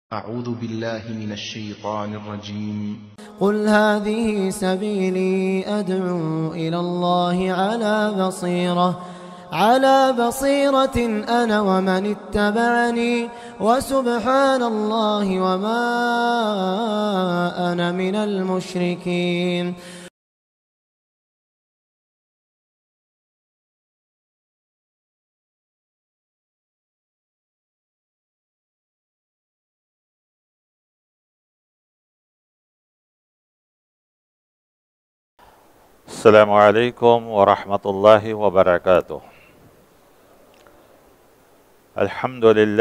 أعوذ بالله من الشيطان الرجيم. قل هذه سبيلي أدعو إلى الله على بصيرة أنا ومن اتبعني وسبحان الله وما أنا من المشركين. السلام علیکم ورحمۃ اللہ وبرکاتہ. الحمد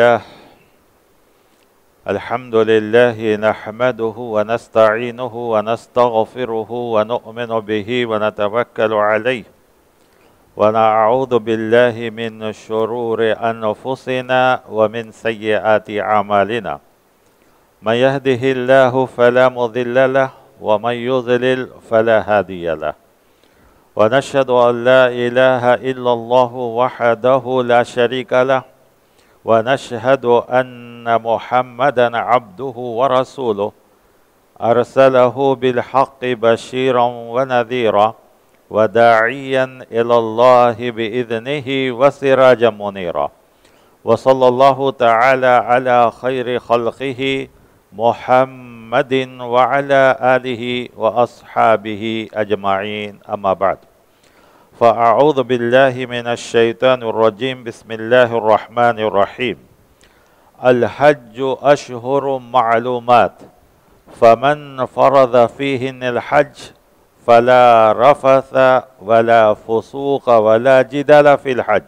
للہ نحمده ونستعینه ونستغفره ونؤمن به ونتوکل علیہ ونعوذ باللہ من شرور انفسنا ومن سیئات اعمالنا. من يهده الله فلا مضل له ومن يضلل فلا هادي له. ونشهد أن لا إله إلا الله وحده لا شريك له ونشهد أن محمدا عبده ورسوله أرسله بالحق بشيرا ونذيرا وداعيا إلى الله بإذنه وسراجا منيرا. وصلى الله تعالى على خير خلقه محمد وعلى آله وأصحابه أجمعين. أما بعد، فأعوذ بالله من الشيطان الرجيم. بسم الله الرحمن الرحيم. الحج أشهر معلومات فمن فرض فيهن الحج فلا رفث ولا فسوق ولا جدال في الحج.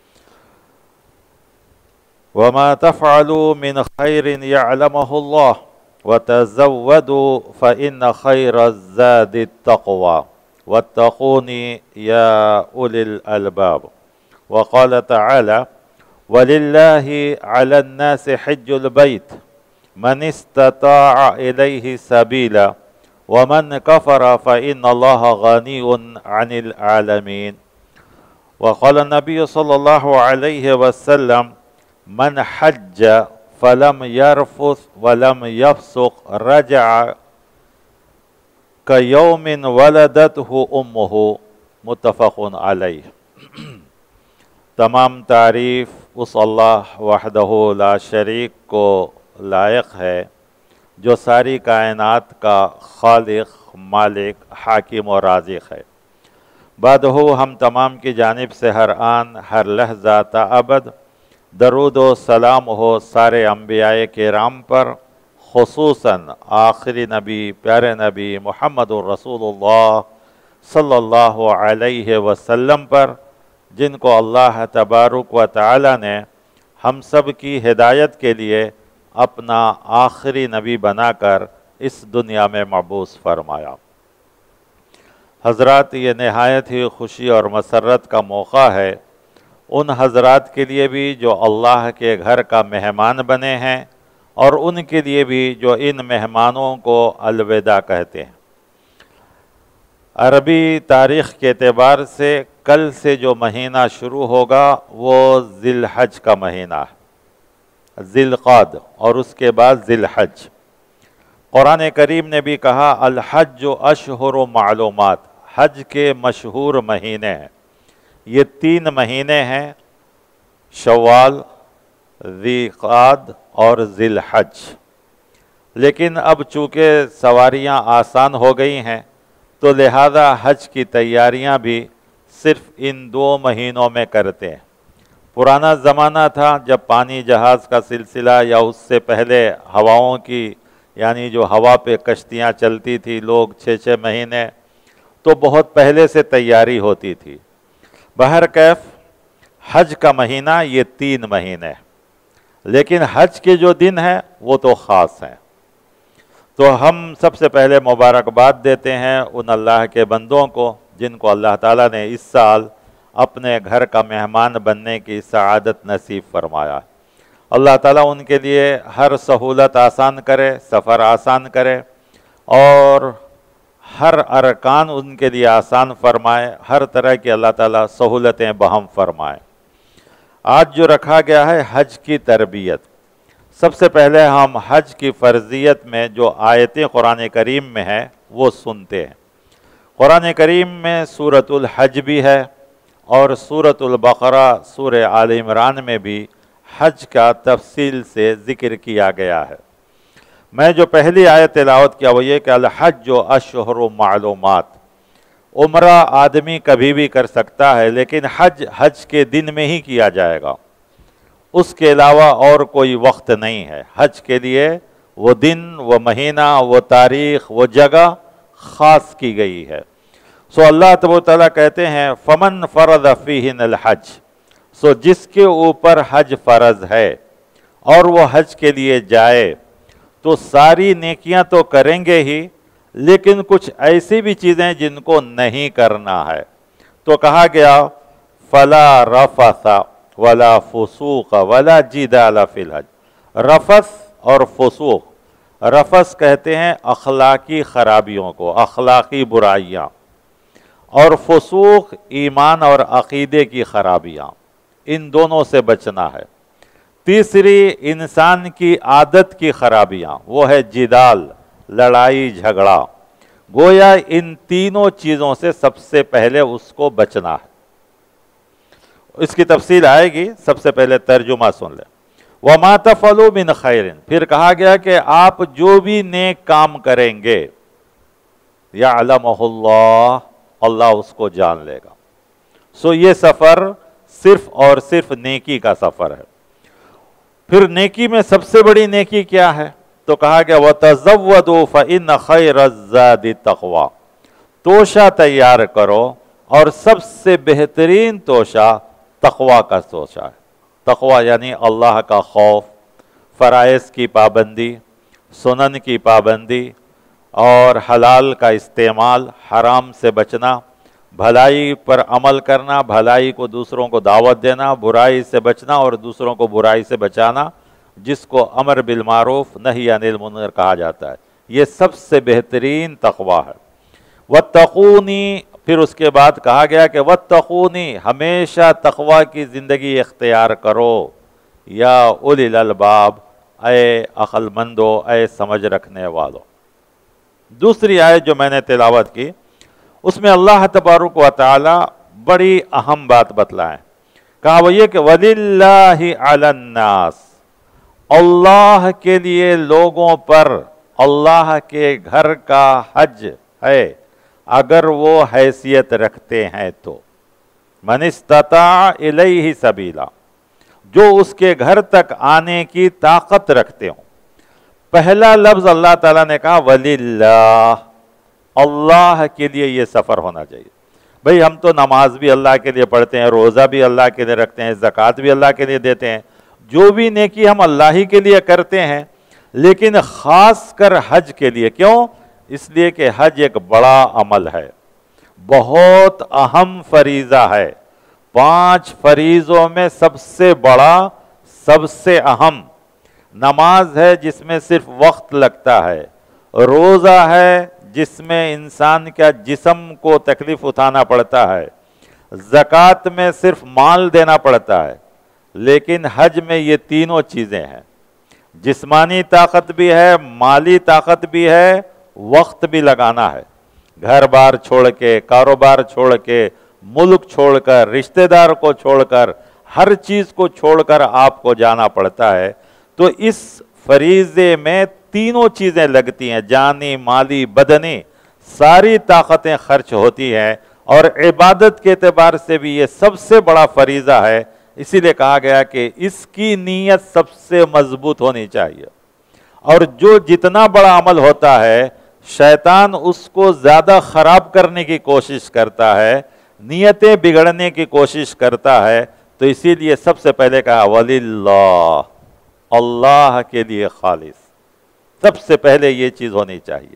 وما تفعلوا من خير يعلمه الله وتزودوا فإن خير الزاد التقوى واتقوني يا أولي الألباب. وقال تعالى: ولله على الناس حج البيت من استطاع إليه سبيلا ومن كفر فإن الله غني عن العالمين. وقال النبي صلى الله عليه وسلم: من حج فلم يرفث ولم يفسق رجع كيوم ولدته امه. متفق علیہ. تمام تعریف اس اللہ وحدہ لا شریک کو لائق ہے جو ساری کائنات کا خالق، مالک، حاکم و رازق ہے. بعدہ ہم تمام کی جانب سے ہر آن ہر لحظہ تا ابد درود و سلام ہو سارے انبیاء کرام پر، خصوصاً آخری نبی پیارے نبی محمد رسول اللہ صلی اللہ علیہ وسلم پر، جن کو اللہ تبارک و تعالی نے ہم سب کی ہدایت کے لیے اپنا آخری نبی بنا کر اس دنیا میں مبعوث فرمایا. حضرات، یہ نہایت ہی خوشی اور مسرت کا موقع ہے ان حضرات کے لیے بھی جو اللہ کے گھر کا مہمان بنے ہیں، اور ان کے لیے بھی جو ان مہمانوں کو الوداع کہتے ہیں. عربی تاریخ کے اعتبار سے کل سے جو مہینہ شروع ہوگا وہ ذی الحج کا مہینہ ہے، ذی القعدہ، اور اس کے بعد ذی الحج. قرآن کریم نے بھی کہا: الحج اشہر معلومات. حج کے مشہور مہینے ہیں. یہ 3 مہینے ہیں: شوال، ذی القعدہ اور ذی الحج. لیکن اب چونکہ سواریاں آسان ہو گئی ہیں تو لہذا حج کی تیاریاں بھی صرف ان 2 مہینوں میں کرتے ہیں. پرانا زمانہ تھا جب پانی جہاز کا سلسلہ یا اس سے پہلے ہواؤں کی، یعنی جو ہوا پہ کشتیاں چلتی تھی، لوگ 6 مہینے، تو بہت پہلے سے تیاری ہوتی تھی. بہرکیف حج کا مہینہ یہ 3 مہینے، لیکن حج کے جو دن ہیں وہ تو خاص ہیں. تو ہم سب سے پہلے مبارکباد دیتے ہیں ان اللہ کے بندوں کو جن کو اللہ تعالیٰ نے اس سال اپنے گھر کا مہمان بننے کی سعادت نصیب فرمایا. اللہ تعالیٰ ان کے لیے ہر سہولت آسان کرے، سفر آسان کرے، اور ہر ارکان ان کے لیے آسان فرمائے، ہر طرح کی اللہ تعالیٰ سہولتیں بہم فرمائے. آج جو رکھا گیا ہے حج کی تربیت. سب سے پہلے ہم حج کی فرضیت میں جو آیتیں قرآن کریم میں ہیں وہ سنتے ہیں۔ قرآن کریم میں سورۃ الحج بھی ہے اور سورۃ البقرہ سورہ آل عمران میں بھی حج کا تفصیل سے ذکر کیا گیا ہے۔ میں جو پہلی آیت تلاوت کیا وہ یہ کہ الحج اشہر معلومات، عمرہ آدمی کبھی بھی کر سکتا ہے لیکن حج کے دن میں ہی کیا جائے گا، اس کے علاوہ اور کوئی وقت نہیں ہے۔ حج کے لیے وہ دن، وہ مہینہ، وہ تاریخ، وہ جگہ خاص کی گئی ہے۔ سو اللہ تبارک و تعالیٰ کہتے ہیں فمن فرض فیہن الحج، سو جس کے اوپر حج فرض ہے اور وہ حج کے لیے جائے تو ساری نیکیاں تو کریں گے ہی، لیکن کچھ ایسی بھی چیزیں جن کو نہیں کرنا ہے۔ تو کہا گیا فلا رفث ولا فسوق ولا جدال فی الحج۔ رفث اور فسوق، رفث کہتے ہیں اخلاقی خرابیوں کو، اخلاقی برائیاں، اور فسوق ایمان اور عقیدے کی خرابیاں، ان دونوں سے بچنا ہے۔ تیسری انسان کی عادت کی خرابیاں، وہ ہے جدال، لڑائی جھگڑا۔ گویا ان تینوں چیزوں سے سب سے پہلے اس کو بچنا ہے۔ اس کی تفصیل آئے گی، سب سے پہلے ترجمہ سن لیں۔ وَمَا تَفْعَلُوا مِنْ خَيْرٍ، پھر کہا گیا کہ آپ جو بھی نیک کام کریں گے يَعْلَمُهُ اللَّهُ، اللہ اس کو جان لے گا۔ سو یہ سفر صرف اور صرف نیکی کا سفر ہے۔ پھر نیکی میں سب سے بڑی نیکی کیا ہے؟ تو کہا گیا وَتَزَوَّدُوا فَإِنَّ خَيْرَ الزَّادِ التَّقْوَىٰ، توشہ تیار کرو اور سب سے بہترین توشہ تقویٰ کا توشہ ہے۔ تقویٰ یعنی اللہ کا خوف، فرائض کی پابندی، سنن کی پابندی اور حلال کا استعمال، حرام سے بچنا، بھلائی پر عمل کرنا، بھلائی کو دوسروں کو دعوت دینا، برائی سے بچنا اور دوسروں کو برائی سے بچانا، جس کو امر بالمعروف نہی عن المنکر کہا جاتا ہے۔ یہ سب سے بہترین تقویٰ ہے۔ وَاتَّقُونِی، پھر اس کے بعد کہا گیا کہ وَاتَّقُونِی، ہمیشہ تقویٰ کی زندگی اختیار کرو یا اولی الالباب، اے عقل مندو، اے سمجھ رکھنے والو۔ دوسری آیت جو میں نے تلاوت کی اس میں اللہ تبارک و تعالی بڑی اہم بات بتلائیں۔ کہا وہ یہ کہ وَلِلَّهِ عَلَى النَّاسِ، اللہ کے لیے لوگوں پر اللہ کے گھر کا حج ہے اگر وہ حیثیت رکھتے ہیں تو، مَنِ اسْتَطَاعَ إِلَيْهِ سَبِيلًا، جو اس کے گھر تک آنے کی طاقت رکھتے ہوں۔ پہلا لفظ اللہ تعالیٰ نے کہا وَلِلَّهِ، اللہ کے لیے یہ سفر ہونا چاہیے۔ بھئی ہم تو نماز بھی اللہ کے لیے پڑھتے ہیں، روزہ بھی اللہ کے لیے رکھتے ہیں، زکوٰۃ بھی اللہ کے لیے دیتے ہیں، جو بھی نیکی ہم اللہ ہی کے لیے کرتے ہیں، لیکن خاص کر حج کے لیے۔ کیوں؟ اس لیے کہ حج ایک بڑا عمل ہے، بہت اہم فریضہ ہے، 5 فریضوں میں سب سے بڑا، سب سے اہم نماز ہے جس میں صرف وقت لگتا ہے، روزہ ہے جس میں انسان کا جسم کو تکلیف اٹھانا پڑتا ہے، زکوٰۃ میں صرف مال دینا پڑتا ہے، لیکن حج میں یہ تینوں چیزیں ہیں، جسمانی طاقت بھی ہے، مالی طاقت بھی ہے، وقت بھی لگانا ہے۔ گھر بار چھوڑ کے، کاروبار چھوڑ کے، ملک چھوڑ کر، رشتہ دار کو چھوڑ کر، ہر چیز کو چھوڑ کر آپ کو جانا پڑتا ہے۔ تو اس فریضے میں تینوں چیزیں لگتی ہیں، جانی، مالی، بدنی، ساری طاقتیں خرچ ہوتی ہیں، اور عبادت کے اعتبار سے بھی یہ سب سے بڑا فریضہ ہے۔ اسی لیے کہا گیا کہ اس کی نیت سب سے مضبوط ہونی چاہیے، اور جو جتنا بڑا عمل ہوتا ہے شیطان اس کو زیادہ خراب کرنے کی کوشش کرتا ہے، نیتیں بگڑنے کی کوشش کرتا ہے۔ تو اسی لیے سب سے پہلے کہا وَلِلَّهِ، اللہ کے لیے خالص، سب سے پہلے یہ چیز ہونی چاہیے۔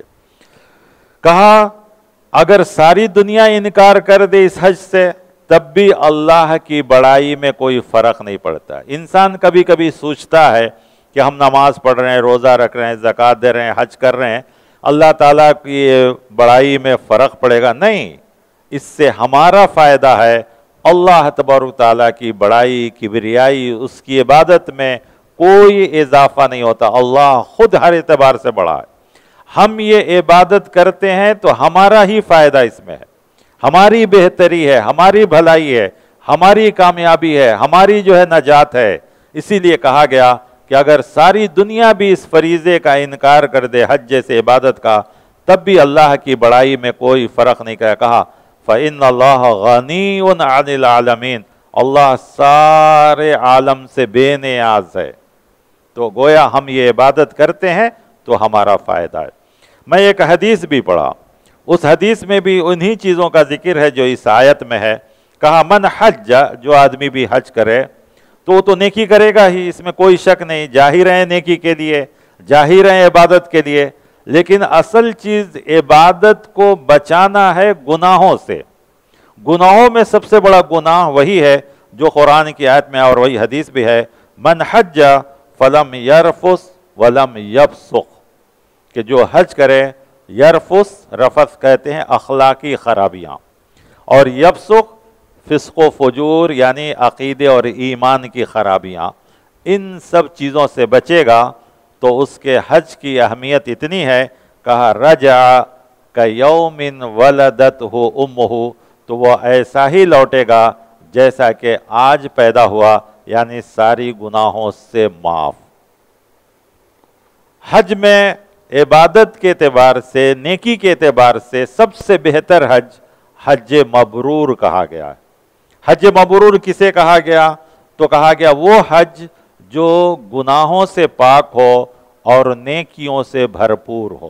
کہا اگر ساری دنیا انکار کر دے اس حج سے تب بھی اللہ کی بڑائی میں کوئی فرق نہیں پڑتا۔ انسان کبھی کبھی سوچتا ہے کہ ہم نماز پڑھ رہے ہیں، روزہ رکھ رہے ہیں، زکوٰۃ دے رہے ہیں، حج کر رہے ہیں، اللہ تعالیٰ کی بڑائی میں فرق پڑے گا۔ نہیں، اس سے ہمارا فائدہ ہے، اللہ تبارک تعالیٰ کی بڑائی، کبریائی، اس کی عبادت میں کوئی اضافہ نہیں ہوتا، اللہ خود ہر اعتبار سے بڑا ہے۔ ہم یہ عبادت کرتے ہیں تو ہمارا ہی فائدہ اس میں ہے، ہماری بہتری ہے، ہماری بھلائی ہے، ہماری کامیابی ہے، ہماری جو ہے نجات ہے۔ اسی لیے کہا گیا کہ اگر ساری دنیا بھی اس فریضے کا انکار کر دے، حج جیسے عبادت کا، تب بھی اللہ کی بڑائی میں کوئی فرق نہیں کہا فَإِنَّ اللَّهَ غَنِيٌّ عَنِ الْعَالَمِينَ، اللہ سارے عالم سے بے نیاز ہے۔ تو گویا ہم یہ عبادت کرتے ہیں تو ہمارا فائدہ ہے۔ میں ایک حدیث بھی پڑھا، اس حدیث میں بھی انہی چیزوں کا ذکر ہے جو اس آیت میں ہے۔ کہا من حج، جو آدمی بھی حج کرے تو وہ تو نیکی کرے گا ہی، اس میں کوئی شک نہیں، جا ہی رہے ہیں نیکی کے لیے، جا ہی رہے ہیں عبادت کے لیے، لیکن اصل چیز عبادت کو بچانا ہے گناہوں سے۔ گناہوں میں سب سے بڑا گناہ وہی ہے جو قرآن کی آیت میں اور وہی حدیث بھی ہے، من حج فلم یرفس ولم یفسق، کہ جو حج کرے، یرفس رفث کہتے ہیں اخلاقی خرابیاں، اور یفسق فسق و فجور یعنی عقیدے اور ایمان کی خرابیاں، ان سب چیزوں سے بچے گا تو اس کے حج کی اہمیت اتنی ہے، کہا رجع کیوم ولدتہ امہ، تو وہ ایسا ہی لوٹے گا جیسا کہ آج پیدا ہوا، یعنی ساری گناہوں سے معاف۔ حج میں عبادت کے اعتبار سے، نیکی کے اعتبار سے سب سے بہتر حج حج مبرور کہا گیا ہے۔ حج مبرور کسے کہا گیا؟ تو کہا گیا وہ حج جو گناہوں سے پاک ہو اور نیکیوں سے بھرپور ہو،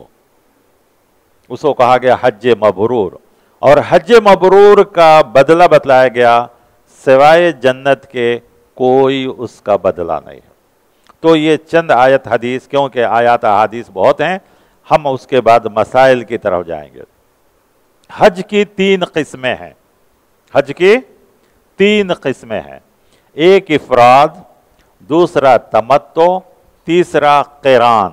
اس کو کہا گیا حج مبرور۔ اور حج مبرور کا بدلہ بتلایا گیا، سوائے جنت کے کوئی اس کا بدلہ نہیں ہے۔ تو یہ چند آیت حدیث، کیونکہ آیات احادیث بہت ہیں، ہم اس کے بعد مسائل کی طرف جائیں گے۔ حج کی 3 قسمیں ہیں، حج کی 3 قسمیں ہیں، ایک افراد، دوسرا تمتع، تیسرا قران۔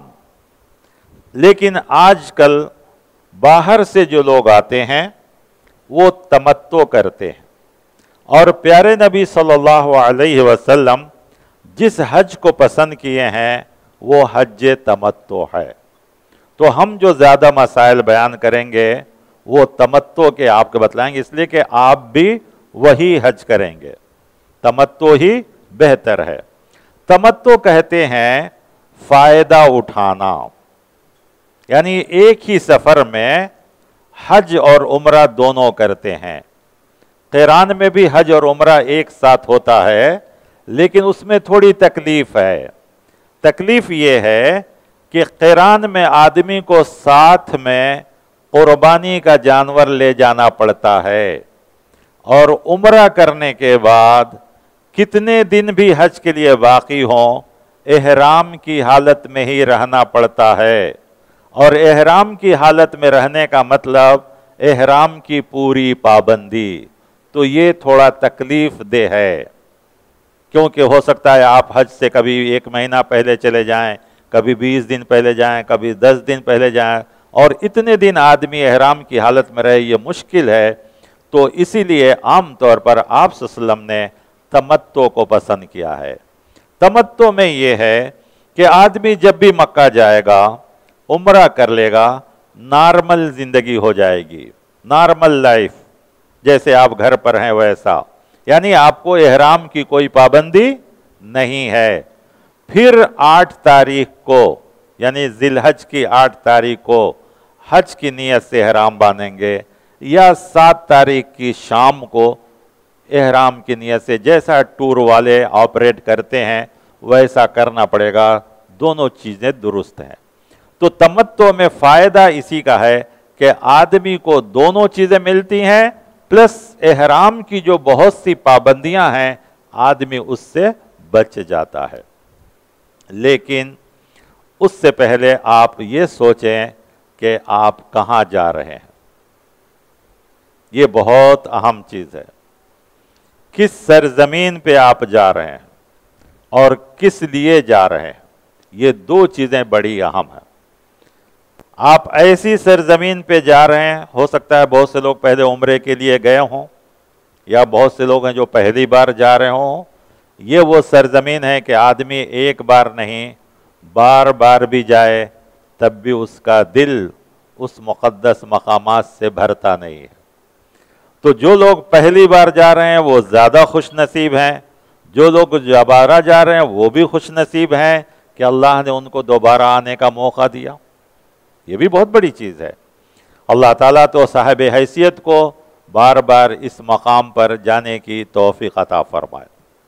لیکن آج کل باہر سے جو لوگ آتے ہیں وہ تمتع کرتے ہیں، اور پیارے نبی صلی اللہ علیہ وسلم جس حج کو پسند کیے ہیں وہ حج تمتع ہے۔ تو ہم جو زیادہ مسائل بیان کریں گے وہ تمتع کے آپ کو بتلائیں گے، اس لیے کہ آپ بھی وہی حج کریں گے، تمتع ہی بہتر ہے۔ تمتع کہتے ہیں فائدہ اٹھانا، یعنی ایک ہی سفر میں حج اور عمرہ دونوں کرتے ہیں۔ قران میں بھی حج اور عمرہ ایک ساتھ ہوتا ہے، لیکن اس میں تھوڑی تکلیف ہے۔ تکلیف یہ ہے کہ قران میں آدمی کو ساتھ میں قربانی کا جانور لے جانا پڑتا ہے، اور عمرہ کرنے کے بعد کتنے دن بھی حج کے لیے باقی ہوں، احرام کی حالت میں ہی رہنا پڑتا ہے۔ اور احرام کی حالت میں رہنے کا مطلب احرام کی پوری پابندی، تو یہ تھوڑا تکلیف دہ ہے، کیونکہ ہو سکتا ہے آپ حج سے کبھی 1 مہینہ پہلے چلے جائیں، کبھی 20 دن پہلے جائیں، کبھی 10 دن پہلے جائیں، اور اتنے دن آدمی احرام کی حالت میں رہے، یہ مشکل ہے۔ تو اسی لیے عام طور پر آپ صلی اللہ علیہ وسلم نے تمتع کو پسند کیا ہے۔ تمتع میں یہ ہے کہ آدمی جب بھی مکہ جائے گا، عمرہ کر لے گا، نارمل زندگی ہو جائے گی، نارمل لائف، جیسے آپ گھر پر ہیں ویسا، یعنی آپ کو احرام کی کوئی پابندی نہیں ہے۔ پھر 8 تاریخ کو، یعنی ذی الحج کی 8 تاریخ کو حج کی نیت سے احرام باندھیں گے، یا 7 تاریخ کی شام کو احرام کی نیت سے، جیسا ٹور والے آپریٹ کرتے ہیں ویسا کرنا پڑے گا، دونوں چیزیں درست ہیں۔ تو تمتع میں فائدہ اسی کا ہے کہ آدمی کو دونوں چیزیں ملتی ہیں، پلس احرام کی جو بہت سی پابندیاں ہیں آدمی اس سے بچ جاتا ہے۔ لیکن اس سے پہلے آپ یہ سوچیں کہ آپ کہاں جا رہے ہیں، یہ بہت اہم چیز ہے۔ کس سرزمین پہ آپ جا رہے ہیں اور کس لیے جا رہے ہیں، یہ 2 چیزیں بڑی اہم ہیں۔ آپ ایسی سرزمین پہ جا رہے ہیں، ہو سکتا ہے بہت سے لوگ پہلے عمرے کے لیے گئے ہوں، یا بہت سے لوگ ہیں جو پہلی بار جا رہے ہوں، یہ وہ سرزمین ہے کہ آدمی ایک بار نہیں بار بار بھی جائے تب بھی اس کا دل اس مقدس مقامات سے بھرتا نہیں ہے۔ تو جو لوگ پہلی بار جا رہے ہیں وہ زیادہ خوش نصیب ہیں، جو لوگ دوبارہ جا رہے ہیں وہ بھی خوش نصیب ہیں کہ اللہ نے ان کو دوبارہ آنے کا موقع دیا۔ یہ بھی بہت بڑی چیز ہے۔ اللہ تعالیٰ تو صاحب حیثیت کو بار بار اس مقام پر جانے کی توفیق عطا فرمائے۔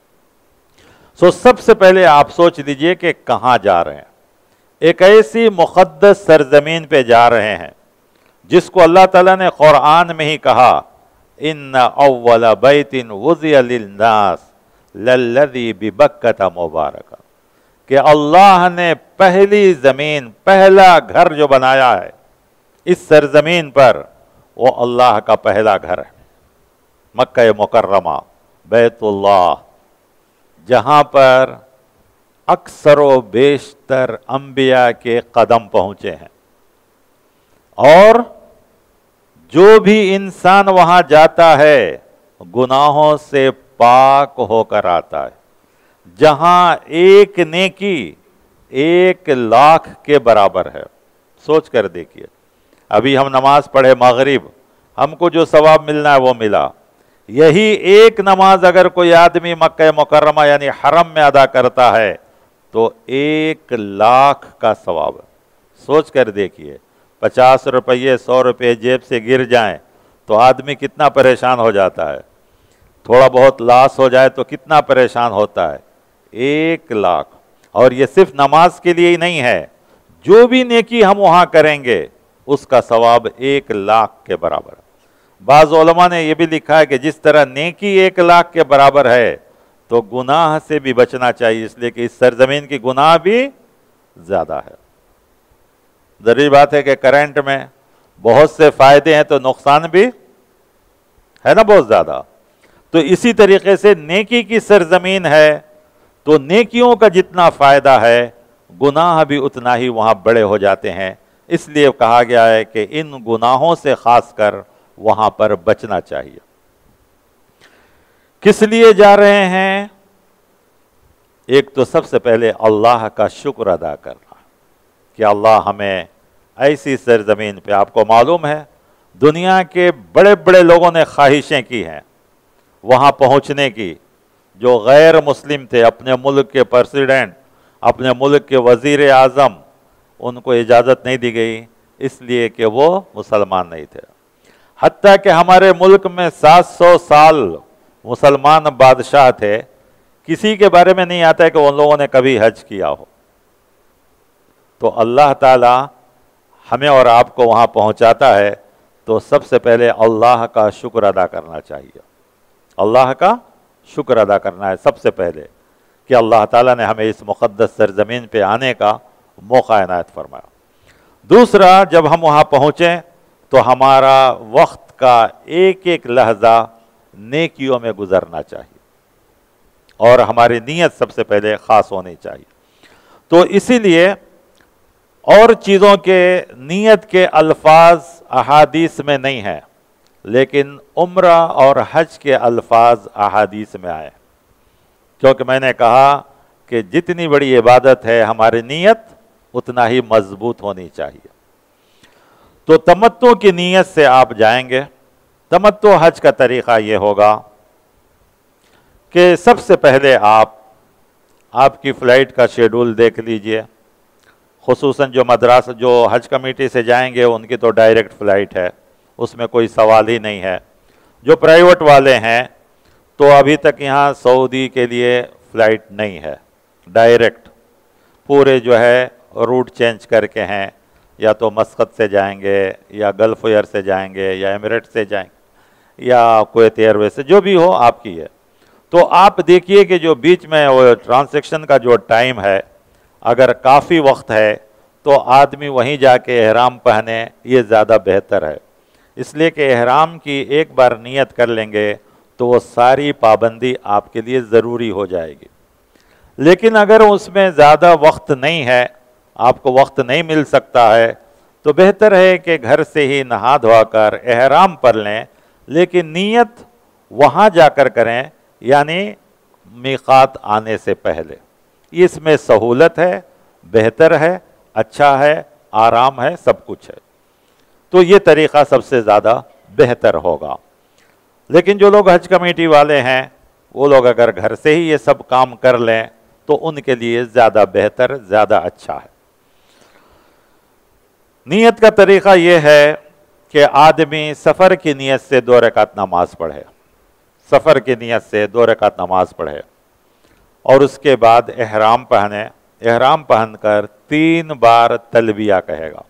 سب سے پہلے آپ سوچ لیجئے کہ کہاں جا رہے ہیں۔ ایک ایسی مقدس سرزمین پہ جا رہے ہیں جس کو اللہ تعالیٰ نے قرآن میں ہی کہا ان اول بیت وضع للناس للذی ببکۃ مبارکہ، کہ اللہ نے پہلی زمین، پہلا گھر جو بنایا ہے اس سرزمین پر وہ اللہ کا پہلا گھر ہے، مکہ مکرمہ، بیت اللہ، جہاں پر اکثر و بیشتر انبیاء کے قدم پہنچے ہیں، اور جو بھی انسان وہاں جاتا ہے گناہوں سے پاک ہو کر آتا ہے، جہاں ایک نیکی 1,00,000 کے برابر ہے۔ سوچ کر دیکھیے، ابھی ہم نماز پڑھے مغرب، ہم کو جو ثواب ملنا ہے وہ ملا، یہی ایک نماز اگر کوئی آدمی مکہ مکرمہ یعنی حرم میں ادا کرتا ہے تو 1,00,000 کا ثواب ہے۔ سوچ کر دیکھیے، 50 روپے 100 روپے جیب سے گر جائیں تو آدمی کتنا پریشان ہو جاتا ہے، تھوڑا بہت لاس ہو جائے تو کتنا پریشان ہوتا ہے۔ 1,00,000، اور یہ صرف نماز کے لیے ہی نہیں ہے، جو بھی نیکی ہم وہاں کریں گے اس کا ثواب 1,00,000 کے برابر ہے۔ بعض علماء نے یہ بھی لکھا ہے کہ جس طرح نیکی 1,00,000 کے برابر ہے تو گناہ سے بھی بچنا چاہیے، اس لیے کہ اس سرزمین کی گناہ بھی زیادہ ہے۔ ضروری بات ہے کہ کرنٹ میں بہت سے فائدے ہیں تو نقصان بھی ہے نا بہت زیادہ، تو اسی طریقے سے نیکی کی سرزمین ہے تو نیکیوں کا جتنا فائدہ ہے گناہ بھی اتنا ہی وہاں بڑے ہو جاتے ہیں، اس لیے کہا گیا ہے کہ ان گناہوں سے خاص کر وہاں پر بچنا چاہیے۔ کس لیے جا رہے ہیں؟ ایک تو سب سے پہلے اللہ کا شکر ادا کرنا کہ اللہ ہمیں ایسی سرزمین پہ، آپ کو معلوم ہے دنیا کے بڑے بڑے لوگوں نے خواہشیں کی ہیں وہاں پہنچنے کی، جو غیر مسلم تھے، اپنے ملک کے پریزیڈنٹ، اپنے ملک کے وزیر اعظم، ان کو اجازت نہیں دی گئی اس لیے کہ وہ مسلمان نہیں تھے۔ حتیٰ کہ ہمارے ملک میں 700 سال مسلمان بادشاہ تھے، کسی کے بارے میں نہیں آتا ہے کہ ان لوگوں نے کبھی حج کیا ہو۔ تو اللہ تعالی ہمیں اور آپ کو وہاں پہنچاتا ہے تو سب سے پہلے اللہ کا شکر ادا کرنا چاہیے۔ اللہ کا شکر ادا کرنا ہے سب سے پہلے کہ اللہ تعالیٰ نے ہمیں اس مقدس سرزمین پہ آنے کا موقع عنایت فرمایا۔ دوسرا، جب ہم وہاں پہنچیں تو ہمارا وقت کا ایک ایک لحظہ نیکیوں میں گزرنا چاہیے اور ہماری نیت سب سے پہلے خاص ہونی چاہیے۔ تو اسی لیے اور چیزوں کے نیت کے الفاظ احادیث میں نہیں ہیں، لیکن عمرہ اور حج کے الفاظ احادیث میں آئے، کیونکہ میں نے کہا کہ جتنی بڑی عبادت ہے ہماری نیت اتنا ہی مضبوط ہونی چاہیے۔ تو تمتع کی نیت سے آپ جائیں گے۔ تمتع حج کا طریقہ یہ ہوگا کہ سب سے پہلے آپ کی فلائٹ کا شیڈول دیکھ لیجئے، خصوصاً جو حج کمیٹی سے جائیں گے ان کی تو ڈائریکٹ فلائٹ ہے، اس میں کوئی سوال ہی نہیں ہے۔ جو پرائیویٹ والے ہیں تو ابھی تک یہاں سعودی کے لیے فلائٹ نہیں ہے ڈائریکٹ، پورے جو ہے روٹ چینج کر کے ہیں، یا تو مسقط سے جائیں گے یا گلف ایئر سے جائیں گے یا ایمریٹ سے جائیں گے یا کویت ایئر ویز سے، جو بھی ہو آپ کی ہے۔ تو آپ دیکھیے کہ جو بیچ میں وہ ٹرانزیکشن کا جو ٹائم ہے، اگر کافی وقت ہے تو آدمی وہیں جا کے احرام پہنے، یہ زیادہ بہتر ہے، اس لیے کہ احرام کی ایک بار نیت کر لیں گے تو وہ ساری پابندی آپ کے لیے ضروری ہو جائے گی۔ لیکن اگر اس میں زیادہ وقت نہیں ہے، آپ کو وقت نہیں مل سکتا ہے، تو بہتر ہے کہ گھر سے ہی نہا دھوا کر احرام پر لیں، لیکن نیت وہاں جا کر کریں، یعنی میقات آنے سے پہلے. اس میں سہولت ہے, بہتر ہے, اچھا ہے, آرام ہے, سب کچھ ہے. تو یہ طریقہ سب سے زیادہ بہتر ہوگا. لیکن جو لوگ حج کمیٹی والے ہیں وہ لوگ اگر گھر سے ہی یہ سب کام کر لیں تو ان کے لیے زیادہ بہتر, زیادہ اچھا ہے. نیت کا طریقہ یہ ہے کہ آدمی سفر کی نیت سے 2 رکعت نماز پڑھے, سفر کی نیت سے 2 رکعت نماز پڑھے, اور اس کے بعد احرام پہنے, احرام پہن کر 3 بار تلبیہ کہے گا.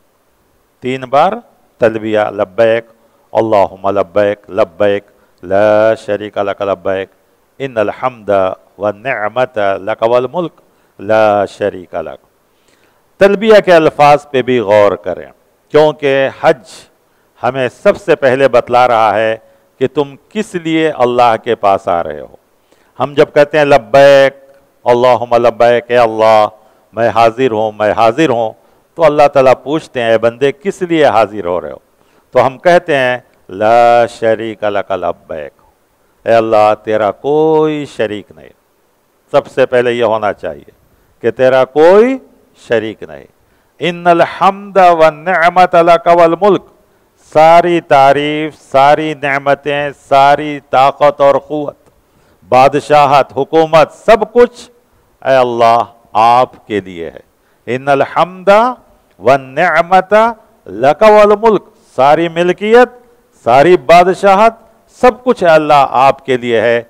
3 بار تلبیہ, لبیک اللہم لبیک لبیک لا شریک لک لبیک ان الحمد والنعمت لک والملک لا شریک لک. تلبیہ کے الفاظ پہ بھی غور کریں, کیونکہ حج ہمیں سب سے پہلے بتلا رہا ہے کہ تم کس لیے اللہ کے پاس آ رہے ہو. ہم جب کہتے ہیں لبیک اللہم لبیک, اے اللہ میں حاضر ہوں, میں حاضر ہوں, تو اللہ تعالیٰ پوچھتے ہیں اے بندے کس لیے حاضر ہو رہے ہو؟ تو ہم کہتے ہیں لا شریک لک لبیک, اے اللہ تیرا کوئی شریک نہیں. سب سے پہلے یہ ہونا چاہیے کہ تیرا کوئی شریک نہیں. ان الحمد والنعمت لک والملک, ساری تعریف, ساری نعمتیں, ساری طاقت اور قوت, بادشاہت, حکومت, سب کچھ اے اللہ آپ کے لیے ہے. ان الحمد والنعمت لک والملک, ساری ملکیت, ساری بادشاہت, سب کچھ اے اللہ آپ کے لیے ہے.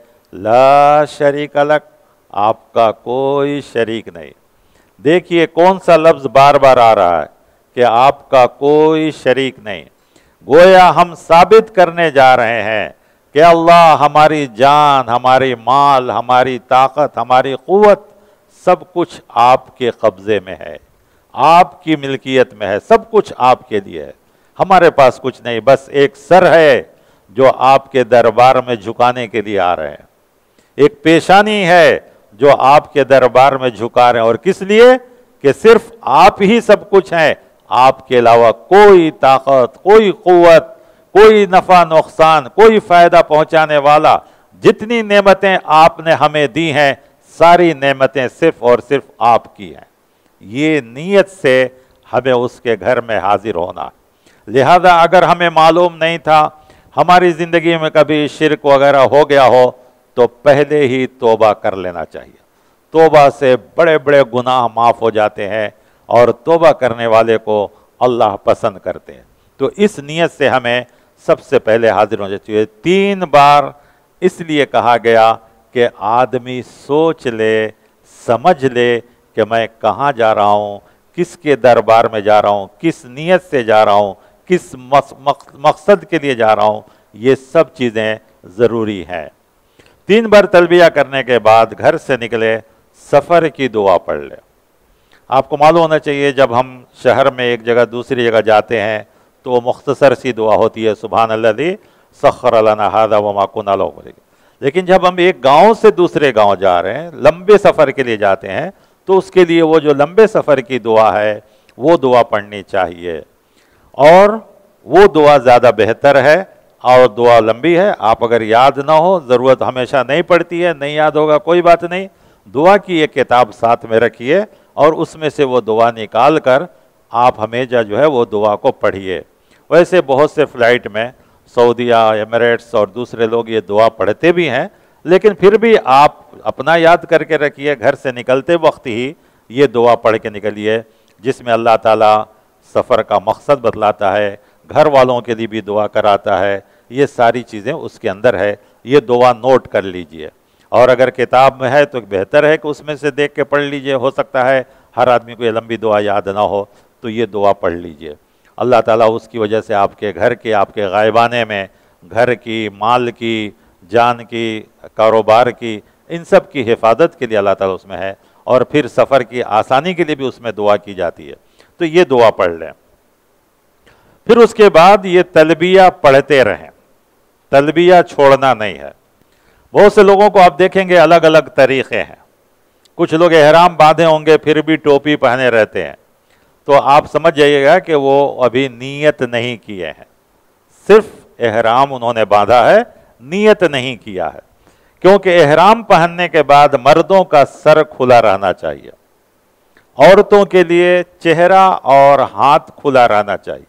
لا شریک لک, آپ کا کوئی شریک نہیں. دیکھیے کون سا لفظ بار بار آ رہا ہے کہ آپ کا کوئی شریک نہیں. گویا ہم ثابت کرنے جا رہے ہیں کہ اللہ ہماری جان, ہماری مال, ہماری طاقت, ہماری قوت, سب کچھ آپ کے قبضے میں ہے, آپ کی ملکیت میں ہے, سب کچھ آپ کے لیے ہے. ہمارے پاس کچھ نہیں, بس ایک سر ہے جو آپ کے دربار میں جھکانے کے لیے آ رہے ہیں, ایک پیشانی ہے جو آپ کے دربار میں جھکا رہے ہیں. اور کس لیے؟ کہ صرف آپ ہی سب کچھ ہیں, آپ کے علاوہ کوئی طاقت, کوئی قوت, کوئی نفع نقصان, کوئی فائدہ پہنچانے والا. جتنی نعمتیں آپ نے ہمیں دی ہیں ساری نعمتیں صرف اور صرف آپ کی ہیں. یہ نیت سے ہمیں اس کے گھر میں حاضر ہونا. لہذا اگر ہمیں معلوم نہیں تھا, ہماری زندگی میں کبھی شرک وغیرہ ہو گیا ہو, تو پہلے ہی توبہ کر لینا چاہیے. توبہ سے بڑے بڑے گناہ معاف ہو جاتے ہیں اور توبہ کرنے والے کو اللہ پسند کرتے ہیں. تو اس نیت سے ہمیں سب سے پہلے حاضر ہونا چاہیے. 3 بار اس لیے کہا گیا کہ آدمی سوچ لے, سمجھ لے کہ میں کہاں جا رہا ہوں, کس کے دربار میں جا رہا ہوں, کس نیت سے جا رہا ہوں, کس مقصد کے لیے جا رہا ہوں. یہ سب چیزیں ضروری ہیں. 3 بار تلبیہ کرنے کے بعد گھر سے نکلے, سفر کی دعا پڑھ لے. آپ کو معلوم ہونا چاہیے جب ہم شہر میں ایک جگہ دوسری جگہ جاتے ہیں تو وہ مختصر سی دعا ہوتی ہے, سبحان الذی سخر لنا ھذا وما کنا لہ مقرنین. لیکن جب ہم ایک گاؤں سے دوسرے گاؤں جا رہے ہیں, لمبے سفر کے لیے جاتے ہیں, تو اس کے لیے وہ جو لمبے سفر کی دعا ہے وہ دعا پڑھنی چاہیے. اور وہ دعا زیادہ بہتر ہے, اور دعا لمبی ہے. آپ اگر یاد نہ ہو, ضرورت ہمیشہ نہیں پڑتی ہے, نہیں یاد ہوگا کوئی بات نہیں, دعا کی ایک کتاب ساتھ میں رکھیے اور اس میں سے وہ دعا نکال کر آپ ہمیشہ جو ہے وہ دعا کو پڑھیے. ویسے بہت سے فلائٹ میں سعودیہ, ایمریٹس اور دوسرے لوگ یہ دعا پڑھتے بھی ہیں, لیکن پھر بھی آپ اپنا یاد کر کے رکھیے, گھر سے نکلتے وقت ہی یہ دعا پڑھ کے نکلیے, جس میں اللہ تعالیٰ سفر کا مقصد بتلاتا ہے, گھر والوں کے لیے بھی دعا کراتا ہے. یہ ساری چیزیں اس کے اندر ہے. یہ دعا نوٹ کر لیجئے, اور اگر کتاب میں ہے تو بہتر ہے کہ اس میں سے دیکھ کے پڑھ لیجئے. ہو سکتا ہے ہر آدمی کو یہ لمبی دعا یاد نہ ہو, تو یہ دعا پڑھ لیجئے. اللہ تعالیٰ اس کی وجہ سے آپ کے گھر کے, آپ کے غائبانے میں, گھر کی, مال کی, جان کی, کاروبار کی, ان سب کی حفاظت کے لیے اللہ تعالیٰ اس میں ہے, اور پھر سفر کی آسانی کے لیے بھی اس میں دعا کی جاتی ہے. تو یہ دعا پڑھ لیں. پھر اس کے بعد یہ تلبیہ پڑھتے رہیں, تلبیہ چھوڑنا نہیں ہے. بہت سے لوگوں کو آپ دیکھیں گے الگ الگ طریقے ہیں. کچھ لوگ احرام باندھے ہوں گے پھر بھی ٹوپی پہنے رہتے ہیں, تو آپ سمجھ جائیے گا کہ وہ ابھی نیت نہیں کیے ہیں. صرف احرام انہوں نے باندھا ہے, نیت نہیں کیا ہے. کیونکہ احرام پہننے کے بعد مردوں کا سر کھلا رہنا چاہیے، عورتوں کے لیے چہرہ اور ہاتھ کھلا رہنا چاہیے۔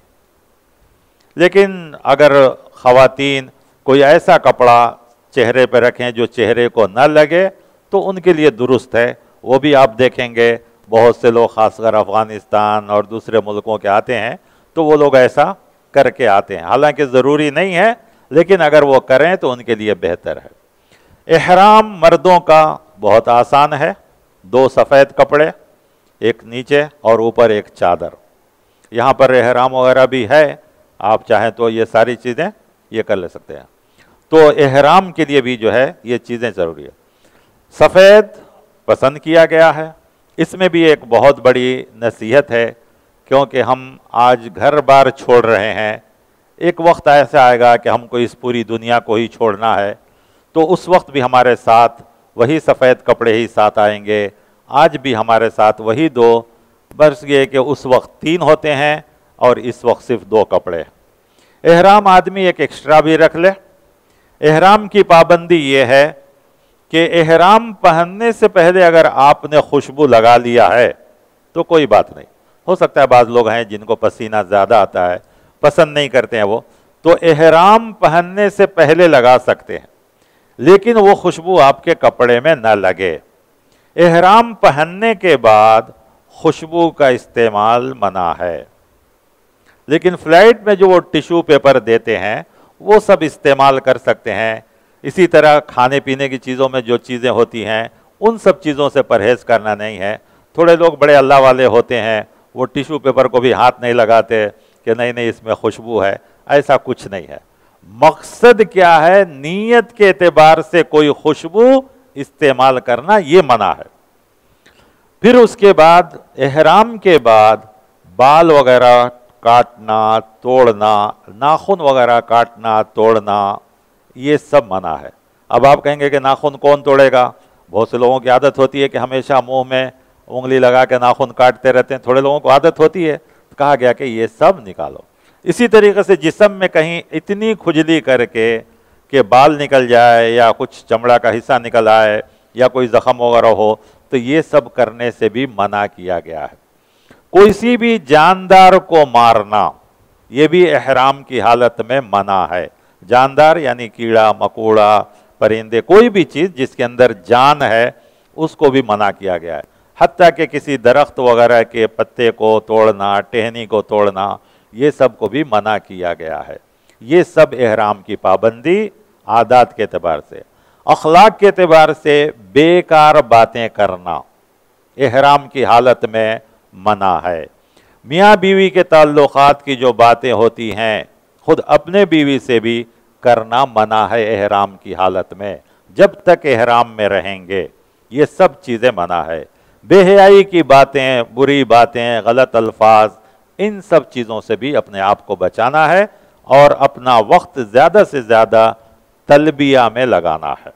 لیکن اگر خواتین کوئی ایسا کپڑا چہرے پہ رکھیں جو چہرے کو نہ لگے تو ان کے لیے درست ہے۔ وہ بھی آپ دیکھیں گے بہت سے لوگ خاص کر افغانستان اور دوسرے ملکوں کے آتے ہیں تو وہ لوگ ایسا کر کے آتے ہیں، حالانکہ ضروری نہیں ہے، لیکن اگر وہ کریں تو ان کے لیے بہتر ہے۔ احرام مردوں کا بہت آسان ہے، 2 سفید کپڑے، ایک نیچے اور اوپر ایک چادر۔ یہاں پر احرام وغیرہ بھی ہے، آپ چاہیں تو یہ ساری چیزیں یہ کر لے سکتے ہیں۔ تو احرام کے لیے بھی جو ہے یہ چیزیں ضروری ہے۔ سفید پسند کیا گیا ہے۔ اس میں بھی ایک بہت بڑی نصیحت ہے، کیونکہ ہم آج گھر بار چھوڑ رہے ہیں، ایک وقت ایسا آئے گا کہ ہم کو اس پوری دنیا کو ہی چھوڑنا ہے، تو اس وقت بھی ہمارے ساتھ وہی سفید کپڑے ہی ساتھ آئیں گے۔ آج بھی ہمارے ساتھ وہی 2، بس یہ کہ اس وقت 3 ہوتے ہیں اور اس وقت صرف 2 کپڑے۔ احرام آدمی ایک ایکسٹرا بھی رکھ لے۔ احرام کی پابندی یہ ہے کہ احرام پہننے سے پہلے اگر آپ نے خوشبو لگا لیا ہے تو کوئی بات نہیں۔ ہو سکتا ہے بعض لوگ ہیں جن کو پسینہ زیادہ آتا ہے، پسند نہیں کرتے ہیں وہ، تو احرام پہننے سے پہلے لگا سکتے ہیں، لیکن وہ خوشبو آپ کے کپڑے میں نہ لگے۔ احرام پہننے کے بعد خوشبو کا استعمال منع ہے، لیکن فلائٹ میں جو وہ ٹیشو پیپر دیتے ہیں وہ سب استعمال کر سکتے ہیں۔ اسی طرح کھانے پینے کی چیزوں میں جو چیزیں ہوتی ہیں ان سب چیزوں سے پرہیز کرنا نہیں ہے۔ تھوڑے لوگ بڑے اللہ والے ہوتے ہیں، وہ ٹیشو پیپر کو بھی ہاتھ نہیں لگاتے کہ نہیں اس میں خوشبو ہے، ایسا کچھ نہیں ہے۔ مقصد کیا ہے؟ نیت کے اعتبار سے کوئی خوشبو استعمال کرنا یہ منع ہے۔ پھر اس کے بعد احرام کے بعد بال وغیرہ کاٹنا، توڑنا، ناخن وغیرہ کاٹنا، توڑنا، یہ سب منع ہے۔ اب آپ کہیں گے کہ ناخن کون توڑے گا؟ بہت سے لوگوں کی عادت ہوتی ہے کہ ہمیشہ منہ میں انگلی لگا کے ناخن کاٹتے رہتے ہیں، تھوڑے لوگوں کو عادت ہوتی ہے، کہا گیا کہ یہ سب نکالو۔ اسی طریقے سے جسم میں کہیں اتنی کھجلی کر کے کہ بال نکل جائے یا کچھ چمڑا کا حصہ نکل آئے یا کوئی زخم وغیرہ ہو تو یہ سب کرنے سے بھی منع کیا گیا ہے۔ کوئی بھی جاندار کو مارنا یہ بھی احرام کی حالت میں منع ہے۔ جاندار یعنی کیڑا مکوڑا پرندے، کوئی بھی چیز جس کے اندر جان ہے اس کو بھی منع کیا گیا ہے، حتیٰ کہ کسی درخت وغیرہ کے پتے کو توڑنا، ٹہنی کو توڑنا، یہ سب کو بھی منع کیا گیا ہے۔ یہ سب احرام کی پابندی عادات کے اعتبار سے۔ اخلاق کے اعتبار سے بیکار باتیں کرنا احرام کی حالت میں منع ہے۔ میاں بیوی کے تعلقات کی جو باتیں ہوتی ہیں خود اپنے بیوی سے بھی کرنا منع ہے احرام کی حالت میں، جب تک احرام میں رہیں گے یہ سب چیزیں منع ہے۔ بے حیائی کی باتیں، بری باتیں، غلط الفاظ، ان سب چیزوں سے بھی اپنے آپ کو بچانا ہے اور اپنا وقت زیادہ سے زیادہ تلبیہ میں لگانا ہے۔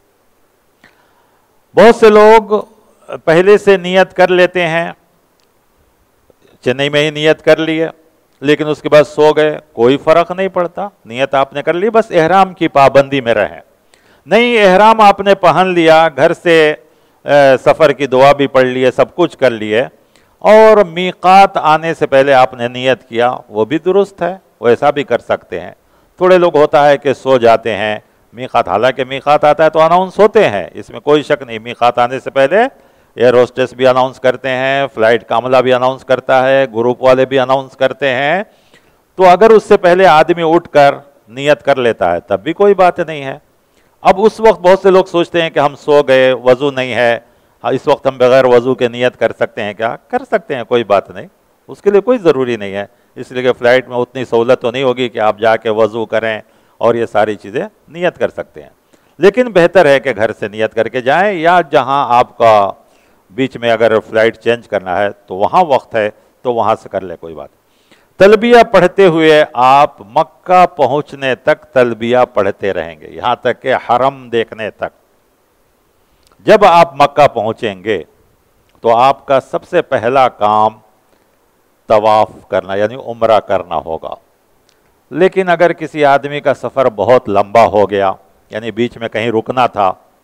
بہت سے لوگ پہلے سے نیت کر لیتے ہیں، چنئی میں ہی نیت کر لیے لیکن اس کے بعد سو گئے، کوئی فرق نہیں پڑتا، نیت آپ نے کر لی، بس احرام کی پابندی میں رہیں۔ نہیں، احرام آپ نے پہن لیا، گھر سے سفر کی دعا بھی پڑھ لیے، سب کچھ کر لیے، اور میقات آنے سے پہلے آپ نے نیت کیا، وہ بھی درست ہے، وہ ایسا بھی کر سکتے ہیں۔ تھوڑے لوگ ہوتا ہے کہ سو جاتے ہیں میقات، حالانکہ میقات آتا ہے تو اناؤنس ہوتے ہیں، اس میں کوئی شک نہیں۔ میقات آنے سے پہلے ایئر ہوسٹس بھی اناؤنس کرتے ہیں، فلائٹ کا عملہ بھی اناؤنس کرتا ہے، گروپ والے بھی اناؤنس کرتے ہیں، تو اگر اس سے پہلے آدمی اٹھ کر نیت کر لیتا ہے تب بھی کوئی بات نہیں ہے۔ اب اس وقت بہت سے لوگ سوچتے ہیں کہ ہم سو گئے، وضو نہیں ہے، اس وقت ہم بغیر وضو کے نیت کر سکتے ہیں کیا؟ کر سکتے ہیں، کوئی بات نہیں، اس کے لیے کوئی ضروری نہیں ہے، اس لیے کہ فلائٹ میں اتنی سہولت تو نہیں ہوگی کہ آپ جا کے وضو کریں اور یہ ساری چیزیں نیت کر سکتے ہیں، لیکن بہتر ہے کہ گھر سے نیت کر کے جائیں، یا جہاں آپ کا بیچ میں اگر فلائٹ چینج کرنا ہے تو وہاں وقت ہے تو وہاں سے کر لے، کوئی بات۔ تلبیہ پڑھتے ہوئے آپ مکہ پہنچنے تک تلبیہ پڑھتے رہیں گے، یہاں تک کہ حرم دیکھنے تک۔ جب آپ مکہ پہنچیں گے تو آپ کا سب سے پہلا کام طواف کرنا یعنی عمرہ کرنا ہوگا، لیکن اگر کسی آدمی کا سفر بہت لمبا ہو گیا، یعنی بیچ میں کہیں رکنا تھا